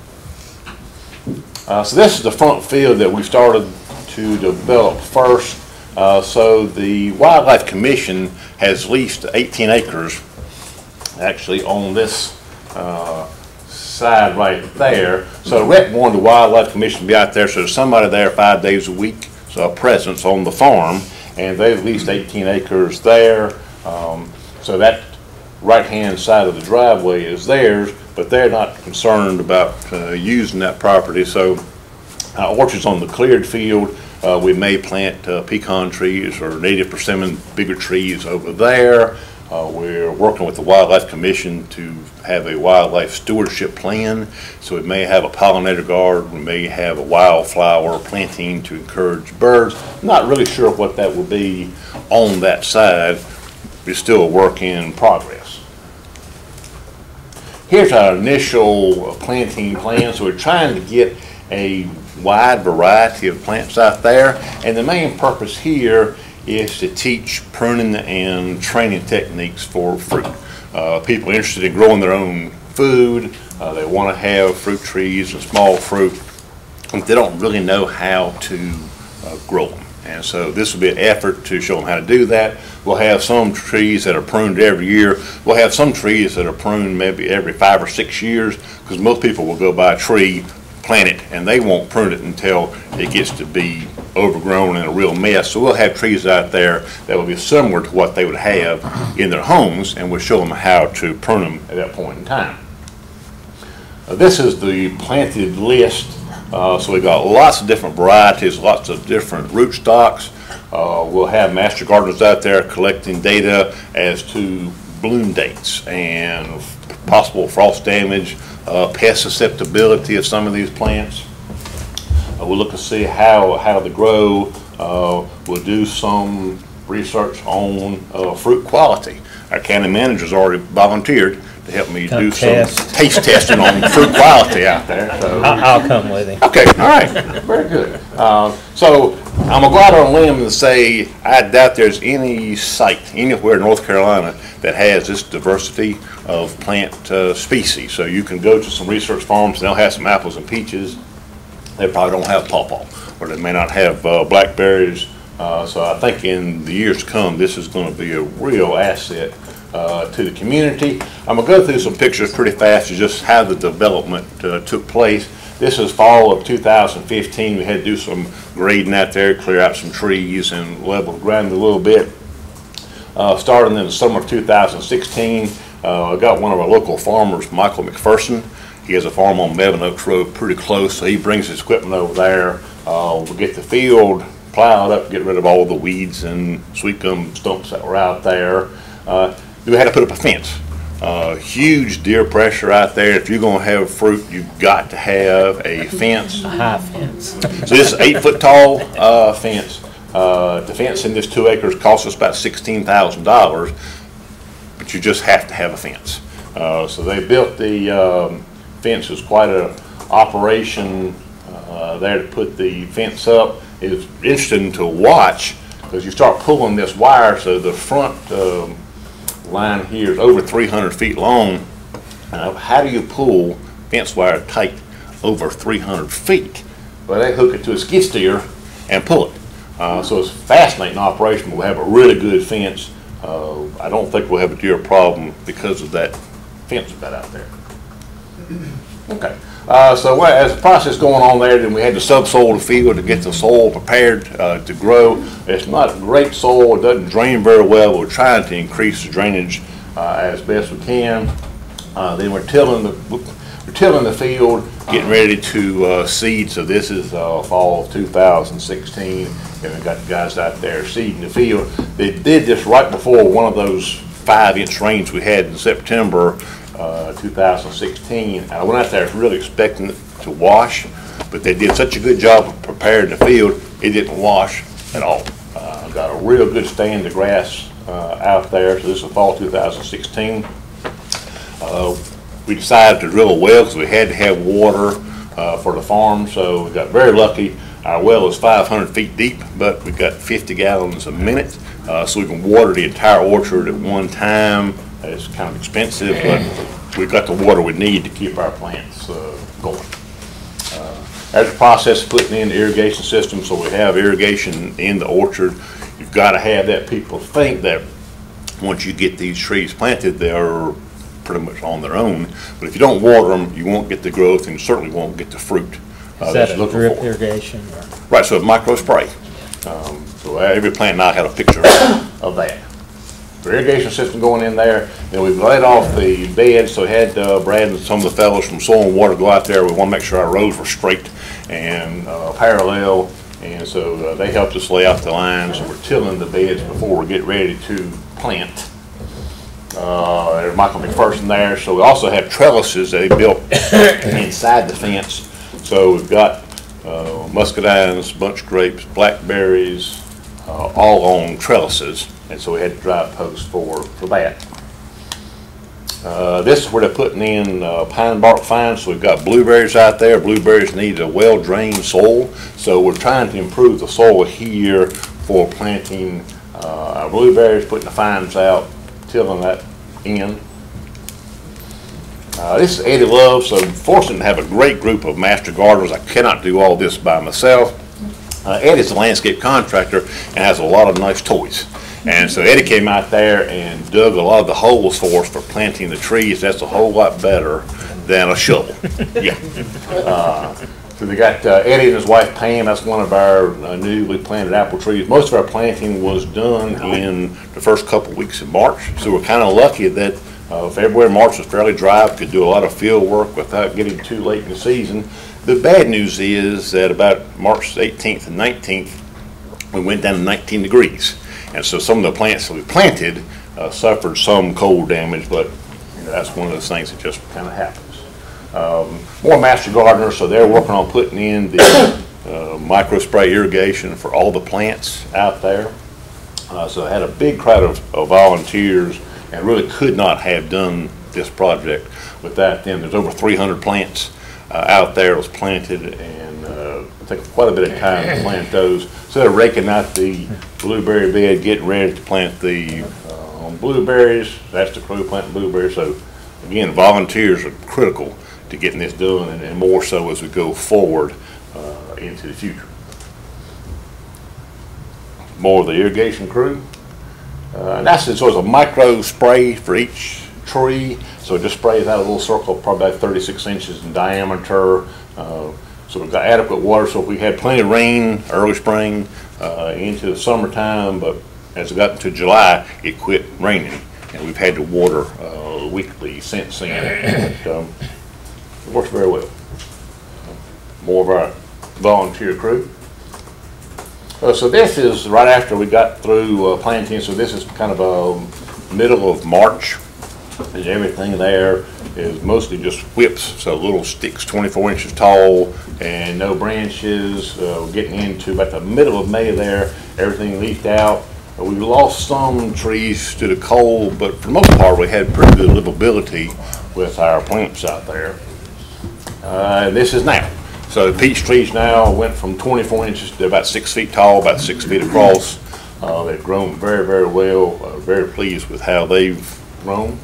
Uh, so this is the front field that we started to develop first. Uh, so the Wildlife Commission has leased eighteen acres actually on this uh, side right there. So Rep wanted the Wildlife Commission to be out there, so there's somebody there five days a week, so a presence on the farm, and they've leased eighteen acres there. Um, so that right-hand side of the driveway is theirs, but they're not concerned about uh, using that property. So uh, orchards on the cleared field, uh, we may plant uh, pecan trees or native persimmon, bigger trees over there. Uh, we're working with the Wildlife Commission to have a wildlife stewardship plan. So we may have a pollinator garden, we may have a wildflower planting to encourage birds. Not really sure what that will be on that side. It's still a work in progress. Here's our initial planting plan. So we're trying to get a wide variety of plants out there, and the main purpose here is to teach pruning and training techniques for fruit. Uh, people are interested in growing their own food. Uh, they want to have fruit trees and small fruit, but they don't really know how to uh, grow them. And so this will be an effort to show them how to do that. We'll have some trees that are pruned every year. We'll have some trees that are pruned maybe every five or six years, because most people will go buy a tree, plant it, and they won't prune it until it gets to be overgrown and a real mess. So we'll have trees out there that will be similar to what they would have in their homes, and we'll show them how to prune them at that point in time. Uh, this is the planted list. Uh, so we've got lots of different varieties, lots of different rootstocks. Uh, we'll have master gardeners out there collecting data as to bloom dates and possible frost damage, uh, pest susceptibility of some of these plants. Uh, we'll look to see how, how they grow. Uh, we'll do some research on uh, fruit quality. Our county manager's already volunteered to help me Come do test. some taste testing on fruit quality out there. So. I'll, I'll come with him. Okay, all right, very good. Uh, so I'm gonna go out on a limb and say I doubt there's any site anywhere in North Carolina that has this diversity of plant uh, species. So you can go to some research farms and they'll have some apples and peaches. They probably don't have pawpaw, or they may not have uh, blackberries. Uh, so I think in the years to come, this is going to be a real asset uh, to the community. I'm going to go through some pictures pretty fast of just how the development uh, took place. This is fall of two thousand fifteen. We had to do some grading out there, clear out some trees and level the ground a little bit. Uh, starting in the summer of two thousand sixteen, uh, I got one of our local farmers, Michael McPherson. He has a farm on Mevin Oaks Road pretty close, so he brings his equipment over there. Uh, we'll get the field plowed up, get rid of all the weeds and sweet gum stumps that were out there. Uh, we had to put up a fence. Uh, huge deer pressure out there. If you're going to have fruit, you've got to have a fence. A high fence. So this is eight foot tall uh, fence. Uh, the fence in this two acres cost us about sixteen thousand dollars, but you just have to have a fence. Uh, so they built the um, fence. It was quite an operation uh, there to put the fence up. It was interesting to watch because you start pulling this wire, so the front um, line here is over three hundred feet long. Uh, how do you pull fence wire tight over three hundred feet? Well, they hook it to a skid steer and pull it. Uh, so it's a fascinating operation. We'll have a really good fence. Uh, I don't think we'll have a deer problem because of that fence we've got out there. Okay. Uh, so as the process going on there, then we had to subsoil the field to get the soil prepared uh, to grow. It's not great soil, it doesn't drain very well. We're trying to increase the drainage uh, as best we can. Uh, then we're tilling the we're tilling the field, getting ready to uh, seed. So this is uh, fall of two thousand sixteen, and we've got the guys out there seeding the field. They did this right before one of those five-inch rains we had in September. Uh, two thousand sixteen. I went out there really expecting it to wash, but they did such a good job of preparing the field, it didn't wash at all. Uh, got a real good stand of grass uh, out there. So this is fall two thousand sixteen. Uh, we decided to drill a well because we had to have water uh, for the farm, so we got very lucky. Our well is five hundred feet deep, but we got fifty gallons a minute, uh, so we can water the entire orchard at one time. It's kind of expensive, but we've got the water we need to keep our plants uh, going. Uh, There's a process of putting in the irrigation system, so we have irrigation in the orchard. You've got to have that. People think that once you get these trees planted, they're pretty much on their own. But if you don't water them, you won't get the growth, and you certainly won't get the fruit uh, Is that that you're a looking drip for. irrigation? Or? Right, so micro spray. Um, so every plant now had a picture of that. The irrigation system going in there, and we've laid off the bed, so we had uh, Brad and some of the fellows from Soil and Water go out there. We want to make sure our rows were straight and uh, parallel, and so uh, they helped us lay out the lines, and we're tilling the beds before we get ready to plant. Uh, there's Michael McPherson there, so we also have trellises that they built inside the fence. So we've got uh, muscadines, bunch grapes, blackberries, uh, all on trellises. And so we had to drive posts for, for that. Uh, this is where they're putting in uh, pine bark fines. So we've got blueberries out there. Blueberries need a well-drained soil. So we're trying to improve the soil here for planting uh, our blueberries, putting the fines out, tilling that in. Uh, this is Eddie Love. So fortunate to have a great group of master gardeners. I cannot do all this by myself. Uh, Eddie's a landscape contractor and has a lot of nice toys. And so Eddie came out there and dug a lot of the holes for us for planting the trees. That's a whole lot better than a shovel. Yeah. Uh, so they got uh, Eddie and his wife Pam. That's one of our uh, newly planted apple trees. Most of our planting was done in the first couple of weeks of March. So we're kind of lucky that uh, February and March was fairly dry. We could do a lot of field work without getting too late in the season. The bad news is that about March eighteenth and nineteenth, we went down to nineteen degrees. And so some of the plants that we planted uh, suffered some cold damage, but you know, that's one of those things that just kind of happens. Um, more master gardeners, so they're working on putting in the uh, micro spray irrigation for all the plants out there. Uh, so I had a big crowd of, of volunteers and really could not have done this project without them. There's over three hundred plants uh, out there that was planted, and uh, it took quite a bit of time to plant those. So they're raking out the blueberry bed, getting ready to plant the uh, blueberries. That's the crew planting blueberries. So again, volunteers are critical to getting this done, and, and more so as we go forward uh, into the future. More of the irrigation crew. Uh, and that's so it's a micro spray for each tree. So it just sprays out a little circle, probably about thirty-six inches in diameter. Uh, So we've got adequate water, so if we had plenty of rain early spring uh, into the summertime, but as it got into July, it quit raining, and we've had to water uh, weekly since then. But, um, it works very well. More of our volunteer crew. Uh, so this is right after we got through uh, planting, so this is kind of a middle of March, and everything there is mostly just whips, so little sticks twenty-four inches tall and no branches. Uh, we're getting into about the middle of May there, everything leafed out. Uh, we lost some trees to the cold, but for the most part we had pretty good livability with our plants out there. Uh, this is now. So the peach trees now went from twenty-four inches to about six feet tall, about six feet across. Uh, they've grown very, very well. Uh, very pleased with how they've grown.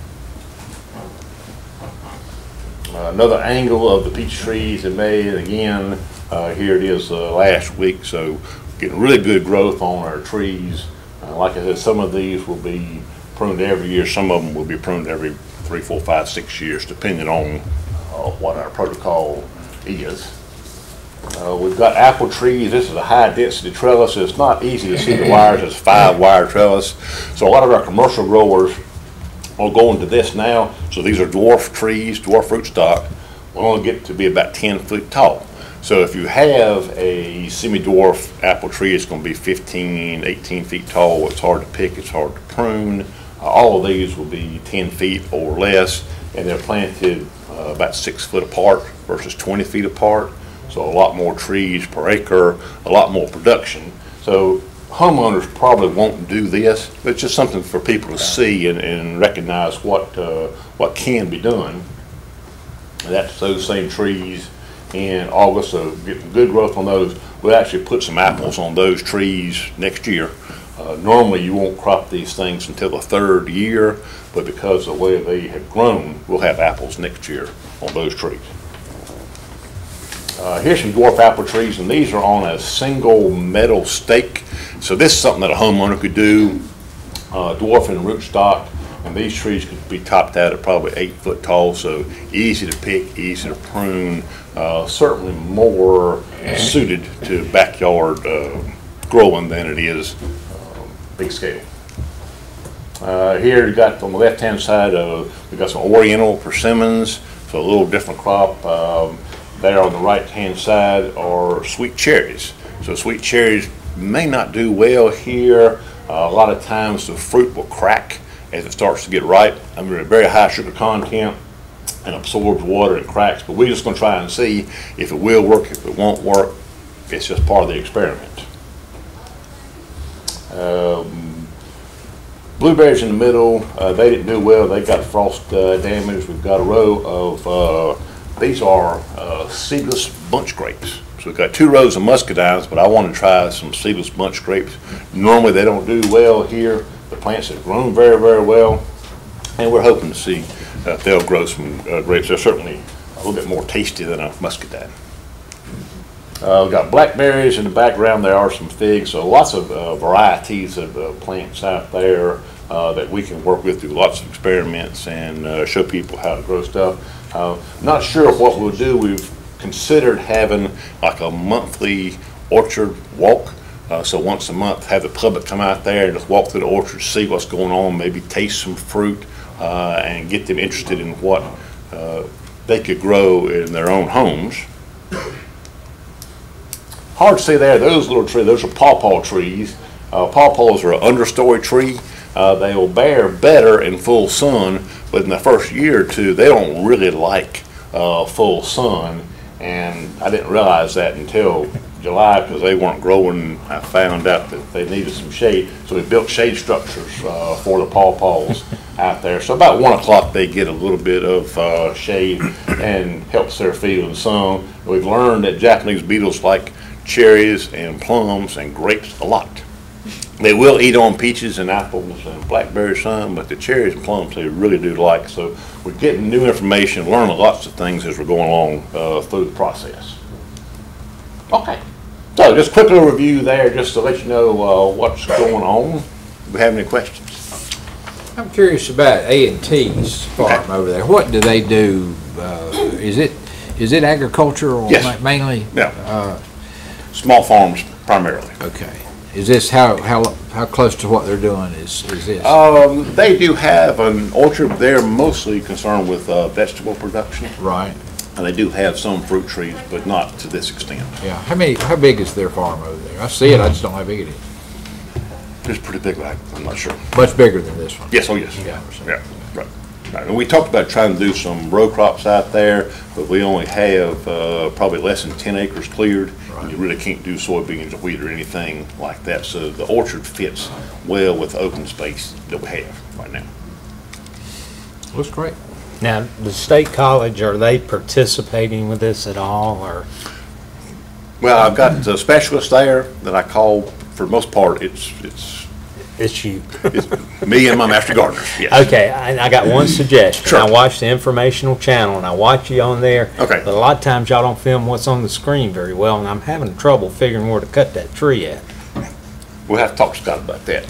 Uh, another angle of the peach trees in May, and again, uh, here it is uh, last week, so getting really good growth on our trees. Uh, like I said, some of these will be pruned every year, some of them will be pruned every three, four, five, six years, depending on uh, what our protocol is. Uh, we've got apple trees. This is a high density trellis. It's not easy to see the wires. It's five wire trellis. So a lot of our commercial growers will go into this now. So these are dwarf trees, dwarf fruit stock. Will only get to be about ten feet tall. So if you have a semi-dwarf apple tree, it's going to be fifteen, eighteen feet tall. It's hard to pick. It's hard to prune. Uh, all of these will be ten feet or less, and they're planted uh, about six foot apart versus twenty feet apart. So a lot more trees per acre, a lot more production. So homeowners probably won't do this, but it's just something for people to see and, and recognize what uh, what can be done. That's those same trees in August, so getting good growth on those. We'll actually put some apples on those trees next year. Uh, normally you won't crop these things until the third year, but because of the way they have grown, we'll have apples next year on those trees. Uh, here's some dwarf apple trees, and these are on a single metal stake. So this is something that a homeowner could do, uh, dwarf and rootstock, and these trees could be topped out at probably eight foot tall, so easy to pick, easy to prune, uh, certainly more suited to backyard uh, growing than it is uh, big scale. Uh, here you got on the left hand side, uh, we've got some Oriental persimmons, so a little different crop. Um, there on the right hand side are sweet cherries. So sweet cherries may not do well here. Uh, a lot of times the fruit will crack as it starts to get ripe. I mean, a very high sugar content and absorbs water and cracks, but we're just going to try and see if it will work, if it won't work. It's just part of the experiment. Um, blueberries in the middle, uh, they didn't do well. They got frost uh, damage. We've got a row of, uh, these are uh, seedless bunch grapes. So we've got two rows of muscadines, but I want to try some seedless bunch grapes. Normally they don't do well here. The plants have grown very, very well, and we're hoping to see uh, if they'll grow some uh, grapes. They're certainly a little bit more tasty than a muscadine. Uh, we've got blackberries in the background. There are some figs, so lots of uh, varieties of uh, plants out there uh, that we can work with, do lots of experiments and uh, show people how to grow stuff. Uh, not sure what we'll do. We've considered having like a monthly orchard walk. Uh, so once a month, have the public come out there and just walk through the orchard, see what's going on, maybe taste some fruit, uh, and get them interested in what uh, they could grow in their own homes. Hard to see there, those little trees, those are pawpaw trees. Uh, pawpaws are an understory tree. Uh, they will bear better in full sun, but in the first year or two, they don't really like uh, full sun. And I didn't realize that until July because they weren't growing. I found out that they needed some shade, so we built shade structures uh, for the pawpaws out there. So about one o'clock they get a little bit of uh, shade and helps their feet in the sun. We've learned that Japanese beetles like cherries and plums and grapes a lot. They will eat on peaches and apples and blackberries some, but the cherries and plums they really do like. So we're getting new information, learning lots of things as we're going along uh, through the process. Okay, so just quick little review there just to let you know uh, what's going on. Do we have any questions? I'm curious about A and T's farm Okay. over there. What do they do? Uh, is it is it agricultural Yes. ma- mainly? Yeah. Uh, Small farms primarily. okay. Is this how how how close to what they're doing is is this? Um, they do have an orchard. They're mostly concerned with uh, vegetable production. Right. And they do have some fruit trees, but not to this extent. Yeah. How many? How big is their farm over there? I see it. I just don't know how big it is. It's pretty big, like, I'm not sure. Much bigger than this one. Yes, oh yes. Yeah. Yeah, right. Right. And we talked about trying to do some row crops out there, but we only have uh, probably less than ten acres cleared. Right. And you really can't do soybeans or wheat or anything like that. So the orchard fits well with the open space that we have right now. Looks great. Now, the State College, are they participating with this at all, or? Well, I've got a specialist there that I call, for the most part, it's, it's, It's you. it's me and my master gardener, yes. Okay, I, I got one suggestion. Sure. I watch the informational channel, and I watch you on there. Okay. But a lot of times, y'all don't film what's on the screen very well, and I'm having trouble figuring where to cut that tree at. We'll have to talk to Scott about that.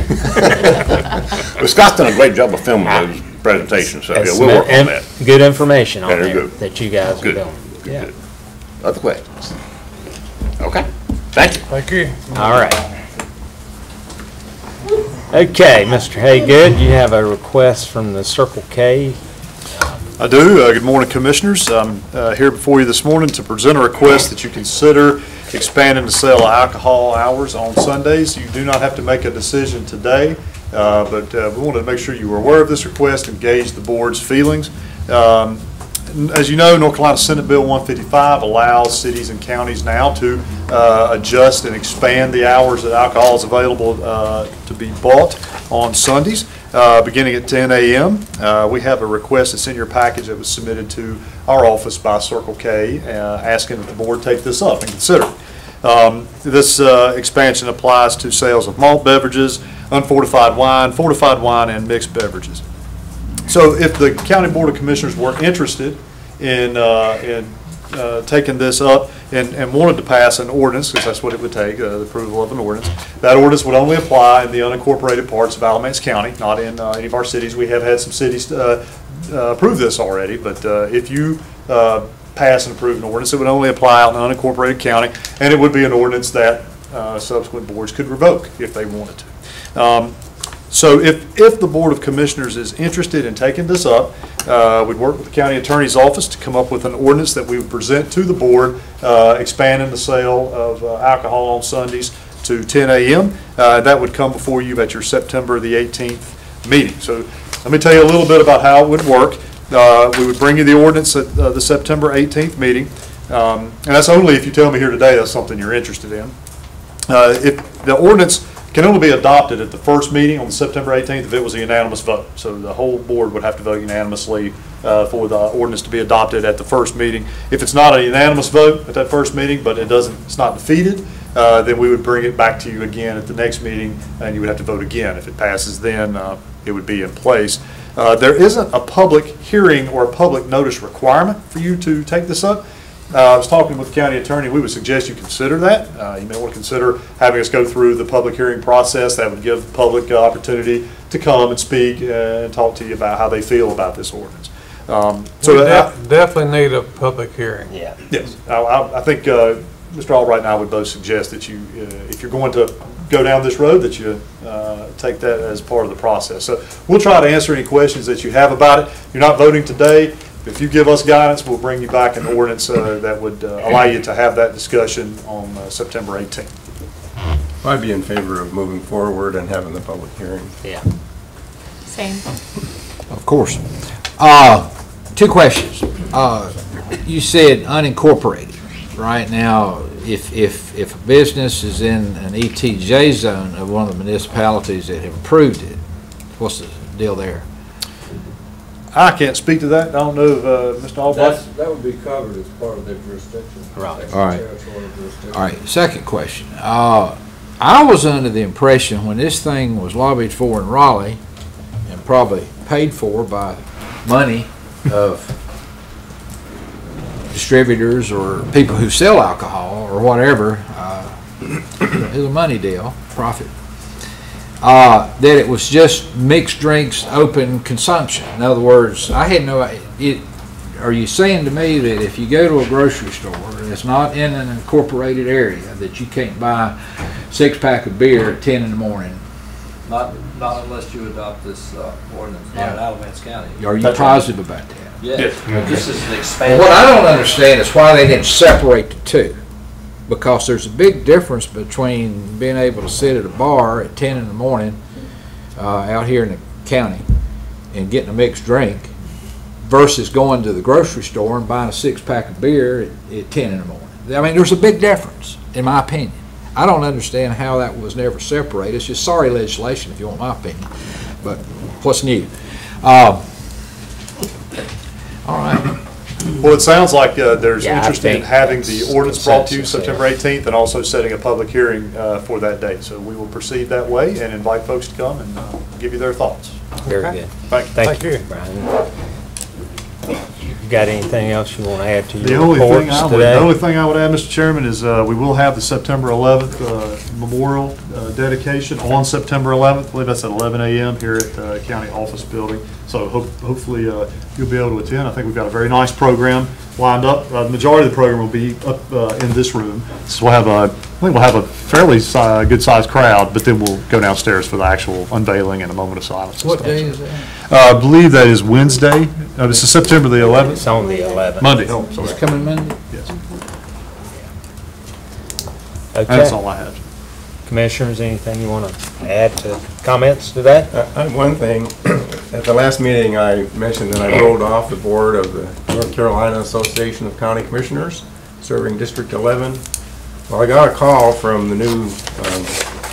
But Scott's done a great job of filming those presentations, so yeah, That's we'll work some on that. Good information on Very there good. that you guys are Good, doing. good, Yeah. good. Other questions? Okay, thank you. Thank you. All right. Okay, Mister Haygood, you have a request from the Circle K. I do. Uh, good morning, Commissioners. I'm uh, here before you this morning to present a request that you consider expanding the sale of alcohol hours on Sundays. You do not have to make a decision today, uh, but uh, we wanted to make sure you were aware of this request and gauge the board's feelings. Um, As you know, North Carolina Senate Bill one fifty-five allows cities and counties now to uh, adjust and expand the hours that alcohol is available uh, to be bought on Sundays. uh, beginning at ten A M Uh, we have a request that's in your package that was submitted to our office by Circle K, uh, asking that the board take this up and consider it. Um, this uh, expansion applies to sales of malt beverages, unfortified wine, fortified wine, and mixed beverages. So if the County Board of Commissioners were interested in, uh, in uh, taking this up and, and wanted to pass an ordinance, because that's what it would take, uh, the approval of an ordinance, that ordinance would only apply in the unincorporated parts of Alamance County, not in uh, any of our cities. We have had some cities uh, uh, approve this already, but uh, if you uh, pass and approve an ordinance, it would only apply out in an unincorporated county, and it would be an ordinance that uh, subsequent boards could revoke if they wanted to. Um, So if, if the Board of Commissioners is interested in taking this up, uh, we'd work with the County Attorney's Office to come up with an ordinance that we would present to the board, uh, expanding the sale of uh, alcohol on Sundays to ten A M Uh, that would come before you at your September the eighteenth meeting. So let me tell you a little bit about how it would work. Uh, we would bring you the ordinance at uh, the September eighteenth meeting, um, and that's only if you tell me here today that's something you're interested in. Uh, if the ordinance can only be adopted at the first meeting on September eighteenth if it was a unanimous vote. So the whole board would have to vote unanimously uh, for the ordinance to be adopted at the first meeting. If it's not a unanimous vote at that first meeting, but it doesn't, it's not defeated, uh, then we would bring it back to you again at the next meeting, and you would have to vote again. If it passes, then uh, it would be in place. Uh, there isn't a public hearing or a public notice requirement for you to take this up. Uh, I was talking with the county attorney. We would suggest you consider that. Uh, you may want to consider having us go through the public hearing process. That would give the public uh, opportunity to come and speak uh, and talk to you about how they feel about this ordinance. Um, so we uh, def definitely need a public hearing. Yeah. Yes, I, I, I think uh, Mister Albright and I would both suggest that you, uh, if you're going to go down this road, that you uh, take that as part of the process. So we'll try to answer any questions that you have about it. You're not voting today. If you give us guidance, we'll bring you back an ordinance uh, that would uh, allow you to have that discussion on uh, September eighteenth. I'd be in favor of moving forward and having the public hearing. Yeah. Same. Of course. Uh, two questions. Uh, you said unincorporated. Right now, if, if, if a business is in an E T J zone of one of the municipalities that have approved it, what's the deal there? I can't speak to that. I don't know if uh, Mister Albright. That's, that would be covered as part of their jurisdiction. Right. All right. All right. Second question. Uh, I was under the impression when this thing was lobbied for in Raleigh and probably paid for by money of distributors or people who sell alcohol or whatever, uh, it's a money deal, profit. Uh, that it was just mixed drinks, open consumption. In other words, I had no idea. Are you saying to me that if you go to a grocery store and it's not in an incorporated area that you can't buy a six pack of beer at ten in the morning? Not, not unless you adopt this uh, ordinance, not in Alamance County. Are you positive about that? Yes. Yes. This is an expansion. What I don't understand is why they didn't separate the two. Because there's a big difference between being able to sit at a bar at ten in the morning uh, out here in the county and getting a mixed drink versus going to the grocery store and buying a six-pack of beer at, at ten in the morning. I mean, there's a big difference, in my opinion. I don't understand how that was never separated. It's just sorry legislation, if you want my opinion. But what's new? Um, all right. Well, it sounds like uh, there's Yeah, interest in having the ordinance brought to you September eighteenth and also setting a public hearing uh, for that date. So we will proceed that way and invite folks to come and uh, give you their thoughts. Very Okay. good. Thank you. Thank, Thank you, you. Brian. You got anything else you want to add to The your only thing reports I would, today? the only thing I would add, Mister Chairman, is uh, we will have the September eleventh uh, memorial uh, dedication on September eleventh. I believe that's at eleven A M here at the County Office Building. So hope, hopefully uh, you'll be able to attend. I think we've got a very nice program lined up. Uh, the majority of the program will be up uh, in this room. So we'll have a, I think we'll have a fairly uh, good-sized crowd, but then we'll go downstairs for the actual unveiling and a moment of silence. and What stuff. day is that? Uh, I believe that is Wednesday. Uh, this is September the eleventh. It's on the eleventh. Monday. Oh, sorry. It's coming Monday? Yes. Okay. That's all I have. Commissioners, anything you want to add to comments to that? Uh, uh, One thing, at the last meeting, I mentioned that I rolled off the board of the North Carolina Association of County Commissioners, serving District eleven. Well, I got a call from the new um,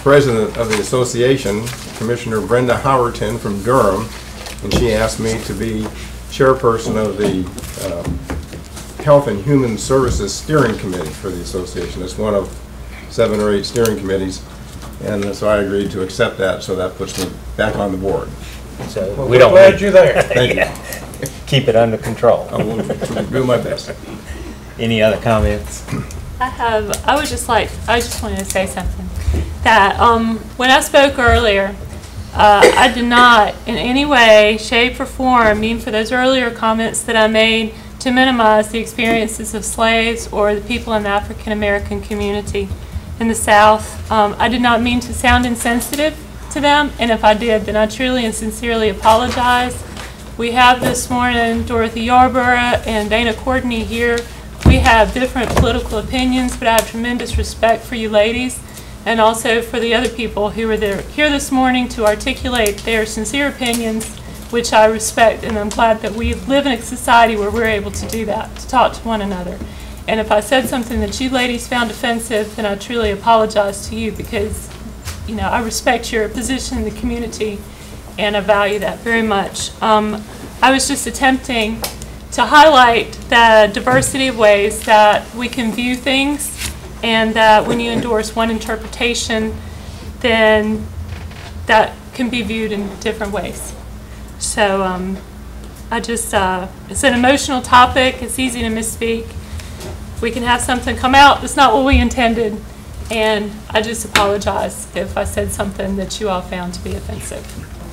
president of the association, Commissioner Brenda Howerton from Durham, and she asked me to be chairperson of the uh, Health and Human Services Steering Committee for the association. It's one of seven or eight steering committees, and so I agreed to accept that, so that puts me back on the board. So Well, we we're don't glad need- you're there. Thank you. Keep it under control. I will do my best. Any other comments? I have, I would just like, I just wanted to say something. That um, when I spoke earlier, uh, I did not in any way, shape, or form mean for those earlier comments that I made to minimize the experiences of slaves or the people in the African American community in the South. Um, I did not mean to sound insensitive to them, and if I did, then I truly and sincerely apologize. We have this morning Dorothy Yarborough and Dana Courtney here. We have different political opinions, but I have tremendous respect for you ladies and also for the other people who were there here this morning to articulate their sincere opinions, which I respect, and I'm glad that we live in a society where we're able to do that, to talk to one another. And if I said something that you ladies found offensive, then I truly apologize to you because, you know, I respect your position in the community and I value that very much. Um, I was just attempting to highlight the diversity of ways that we can view things, and that when you endorse one interpretation, then that can be viewed in different ways. So um, I just, uh, it's an emotional topic, it's easy to misspeak. We can have something come out that's not what we intended, and I just apologize if I said something that you all found to be offensive.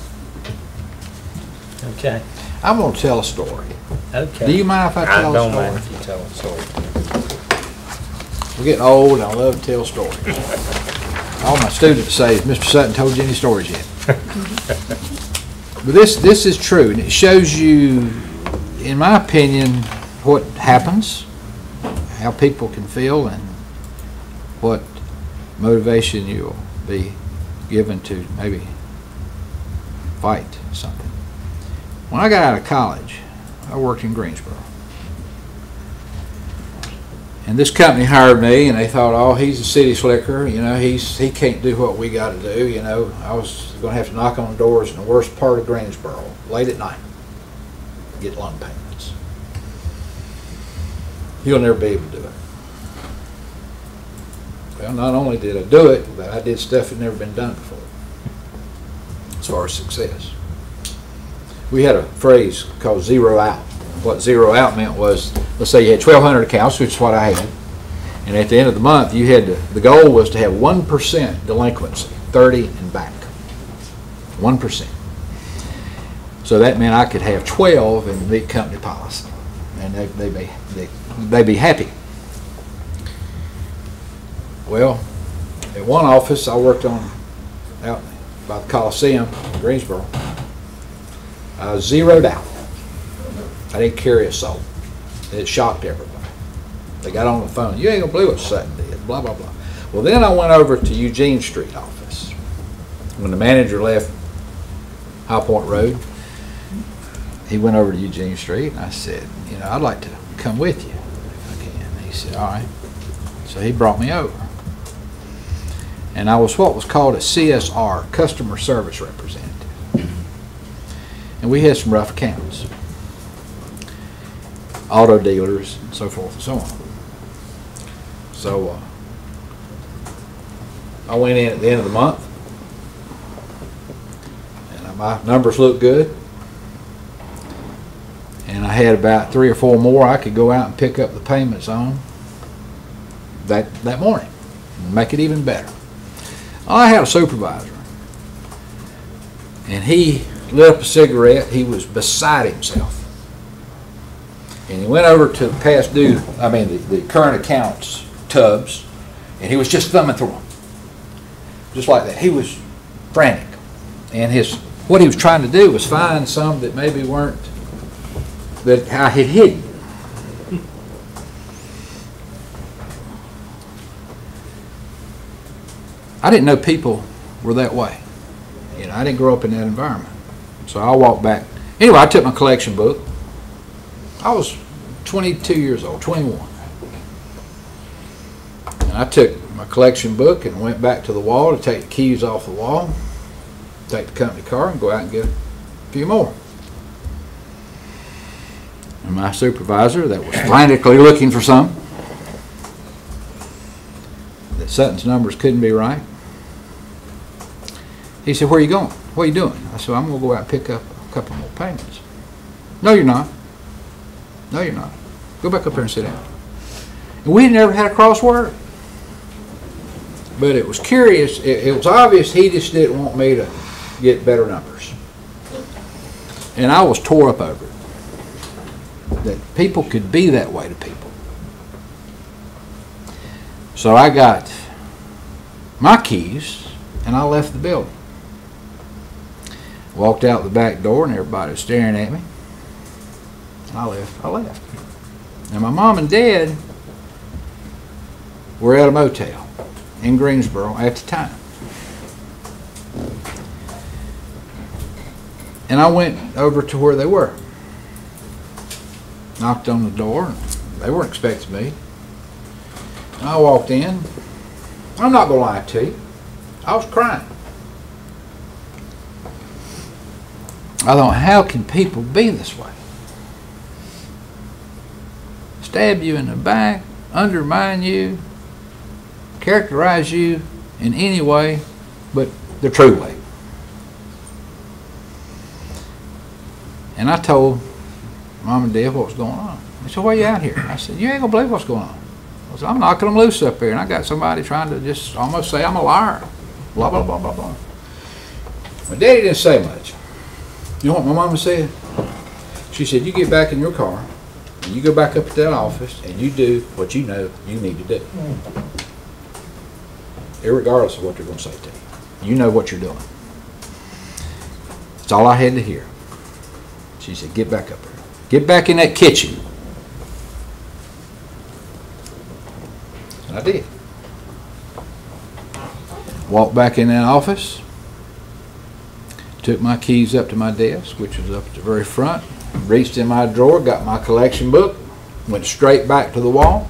Okay. I'm going to tell a story. Okay. Do you mind if I tell I a don't story? mind if you tell a story. We're getting old, and I love to tell stories. All my students say, has Mister Sutton told you any stories yet? But this, this is true, and it shows you, in my opinion, what happens, how people can feel, and what motivation you'll be given to maybe fight something. When I got out of college, I worked in Greensboro. And this company hired me, and they thought, oh, he's a city slicker, you know, he's he can't do what we got to do, you know. I was going to have to knock on doors in the worst part of Greensboro, late at night, get loan payments. You'll never be able to do it. Well, not only did I do it, but I did stuff that had never been done before, as far as success. We had a phrase called zero out. What zero out meant was, let's say you had twelve hundred accounts, which is what I had, and at the end of the month, you had to, the goal was to have one percent delinquency, thirty and back, one percent. So that meant I could have twelve and meet company policy, and they, they'd, be, they, they'd be happy. Well, at one office I worked on out by the Coliseum in Greensboro, I was zeroed out. I didn't carry a soul. It shocked everybody. They got on the phone. You ain't gonna believe what Sutton did, blah, blah, blah. Well, then I went over to Eugene Street office. When the manager left High Point Road, he went over to Eugene Street, and I said, you know, I'd like to come with you if I can. He said, all right. So he brought me over. And I was what was called a C S R, Customer Service Representative. And we had some rough accounts. Auto dealers, and so forth and so on. So uh, I went in at the end of the month, and my numbers looked good. And I had about three or four more I could go out and pick up the payments on that, that morning and make it even better. I had a supervisor, and he lit up a cigarette. He was beside himself. And he went over to the past due, I mean the, the current accounts tubs, and he was just thumbing through them. Just like that. He was frantic. And his what he was trying to do was find some that maybe weren't, that I had hidden. I didn't know people were that way. You know, I didn't grow up in that environment. So I walked back. Anyway, I took my collection book. I was twenty-two years old, twenty-one. And I took my collection book and went back to the wall to take the keys off the wall, take the company car and go out and get a few more. And my supervisor that was frantically looking for some, that Sutton's numbers couldn't be right, he said, "Where are you going? What are you doing?" I said, "I'm going to go out and pick up a couple more payments." "No, you're not. No, you're not. Go back up there and sit down." And we had never had a crossword. But it was curious. It, it was obvious he just didn't want me to get better numbers. And I was tore up over it. That people could be that way to people. So I got my keys and I left the building. Walked out the back door and everybody was staring at me. And I left. I left. And my mom and dad were at a motel in Greensboro at the time. And I went over to where they were. Knocked on the door. And they weren't expecting me. And I walked in. I'm not going to lie to you. I was crying. I thought, how can people be this way? Stab you in the back, undermine you, characterize you in any way but the true way. And I told Mom and Dad what was going on. They said, "Why are you out here?" I said, "You ain't gonna believe what's going on." I said, "I'm knocking them loose up here, and I got somebody trying to just almost say I'm a liar." Blah, blah, blah, blah, blah. My daddy didn't say much. You know what my mama said? She said, "You get back in your car, and you go back up to that office, and you do what you know you need to do. Irregardless of what they're going to say to you. You know what you're doing." That's all I had to hear. She said, "Get back up there. Get back in that kitchen." And I did. Walked back in that office. Took my keys up to my desk, which was up at the very front. Reached in my drawer, got my collection book, went straight back to the wall.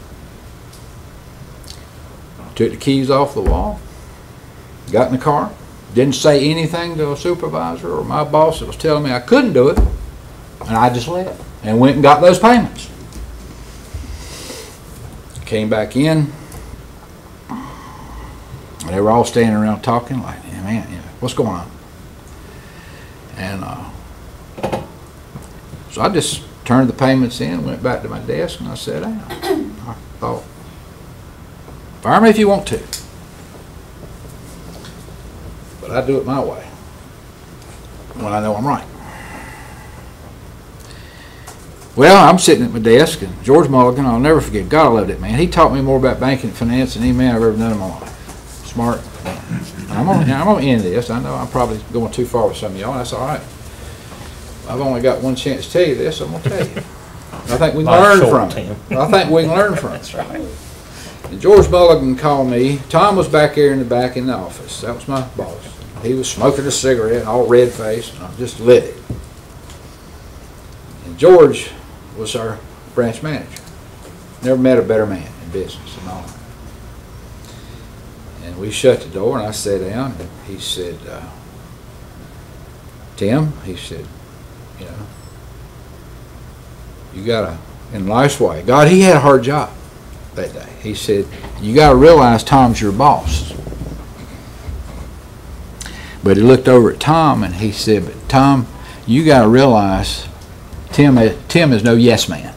Took the keys off the wall, got in the car, didn't say anything to a supervisor or my boss that was telling me I couldn't do it, and I just left and went and got those payments. Came back in, and they were all standing around talking like, "Yeah, man, you know, what's going on?" And uh, so I just turned the payments in, went back to my desk, and I sat down. I thought, fire me if you want to, but I do it my way when I know I'm right. Well, I'm sitting at my desk, and George Mulligan, I'll never forget, God, I loved it, man. He taught me more about banking and finance than any man I've ever known in my life. Smart. And I'm going I'm to end this. I know I'm probably going too far with some of y'all, and that's all right. I've only got one chance to tell you this, I'm going to tell you. I think we can learn from it. I think we can learn from it. That's right. And George Mulligan called me. Tom was back there in the back in the office. That was my boss. He was smoking a cigarette, all red-faced, and I just lit it. And George was our branch manager. Never met a better man in business in all of it. And we shut the door, and I sat down, and he said, uh, "Tim," he said, "you know, you gotta, in life's way," God, he had a hard job that day. He said, "You gotta realize Tom's your boss." But he looked over at Tom, and he said, "But Tom, you gotta realize Tim, Tim is no yes man.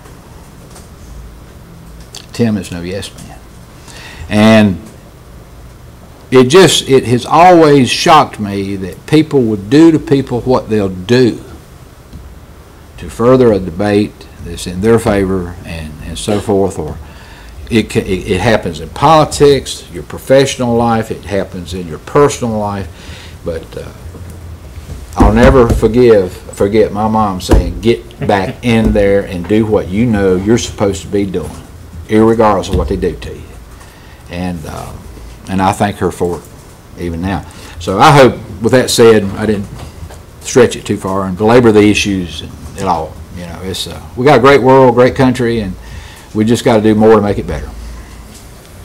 Tim is no yes man." And it just, it has always shocked me that people would do to people what they'll do to further a debate that's in their favor and, and so forth. Or it, it, it happens in politics, your professional life, it happens in your personal life. But uh, I'll never forgive, forget my mom saying, "Get back in there and do what you know you're supposed to be doing, irregardless of what they do to you." And uh, and I thank her for it, even now. So I hope, with that said, I didn't stretch it too far and belabor the issues and it all. You know, it's uh, we got a great world, great country, and we just got to do more to make it better. And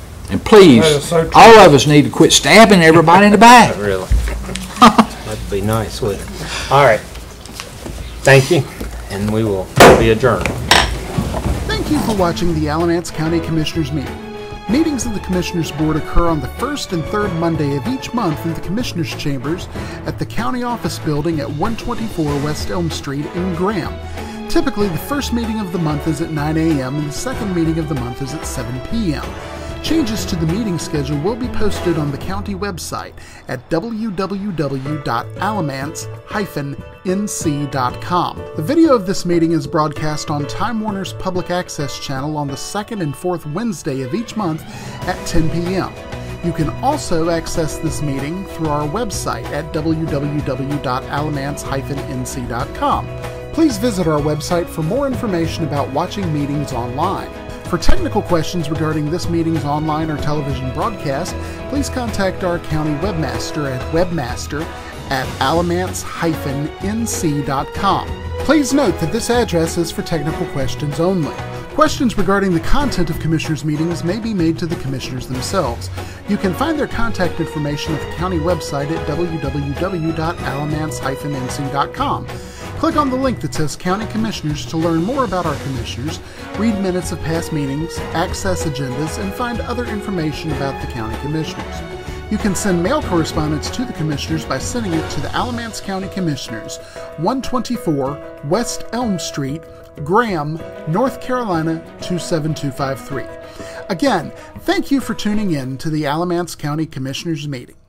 please, That is so true. all of us need to quit stabbing everybody in the back. Really. That'd be nice, wouldn't it? All right. Thank you, and we will be adjourned. Thank you for watching the Alamance County Commissioners meeting. Meetings of the Commissioners Board occur on the first and third Monday of each month in the Commissioners' Chambers at the County Office Building at one twenty-four West Elm Street in Graham. Typically, the first meeting of the month is at nine A M and the second meeting of the month is at seven P M Changes to the meeting schedule will be posted on the county website at w w w dot alamance dash n c dot com. The video of this meeting is broadcast on Time Warner's Public Access channel on the second and fourth Wednesday of each month at ten P M You can also access this meeting through our website at w w w dot alamance dash n c dot com. Please visit our website for more information about watching meetings online. For technical questions regarding this meeting's online or television broadcast, please contact our county webmaster at webmaster at alamance dash n c dot com. Please note that this address is for technical questions only. Questions regarding the content of Commissioners' meetings may be made to the Commissioners themselves. You can find their contact information at the county website at w w w dot alamance dash n c dot com. Click on the link that says County Commissioners to learn more about our Commissioners, read minutes of past meetings, access agendas, and find other information about the County Commissioners. You can send mail correspondence to the Commissioners by sending it to the Alamance County Commissioners, one twenty-four West Elm Street, Graham, North Carolina two seven two five three. Again, thank you for tuning in to the Alamance County Commissioners meeting.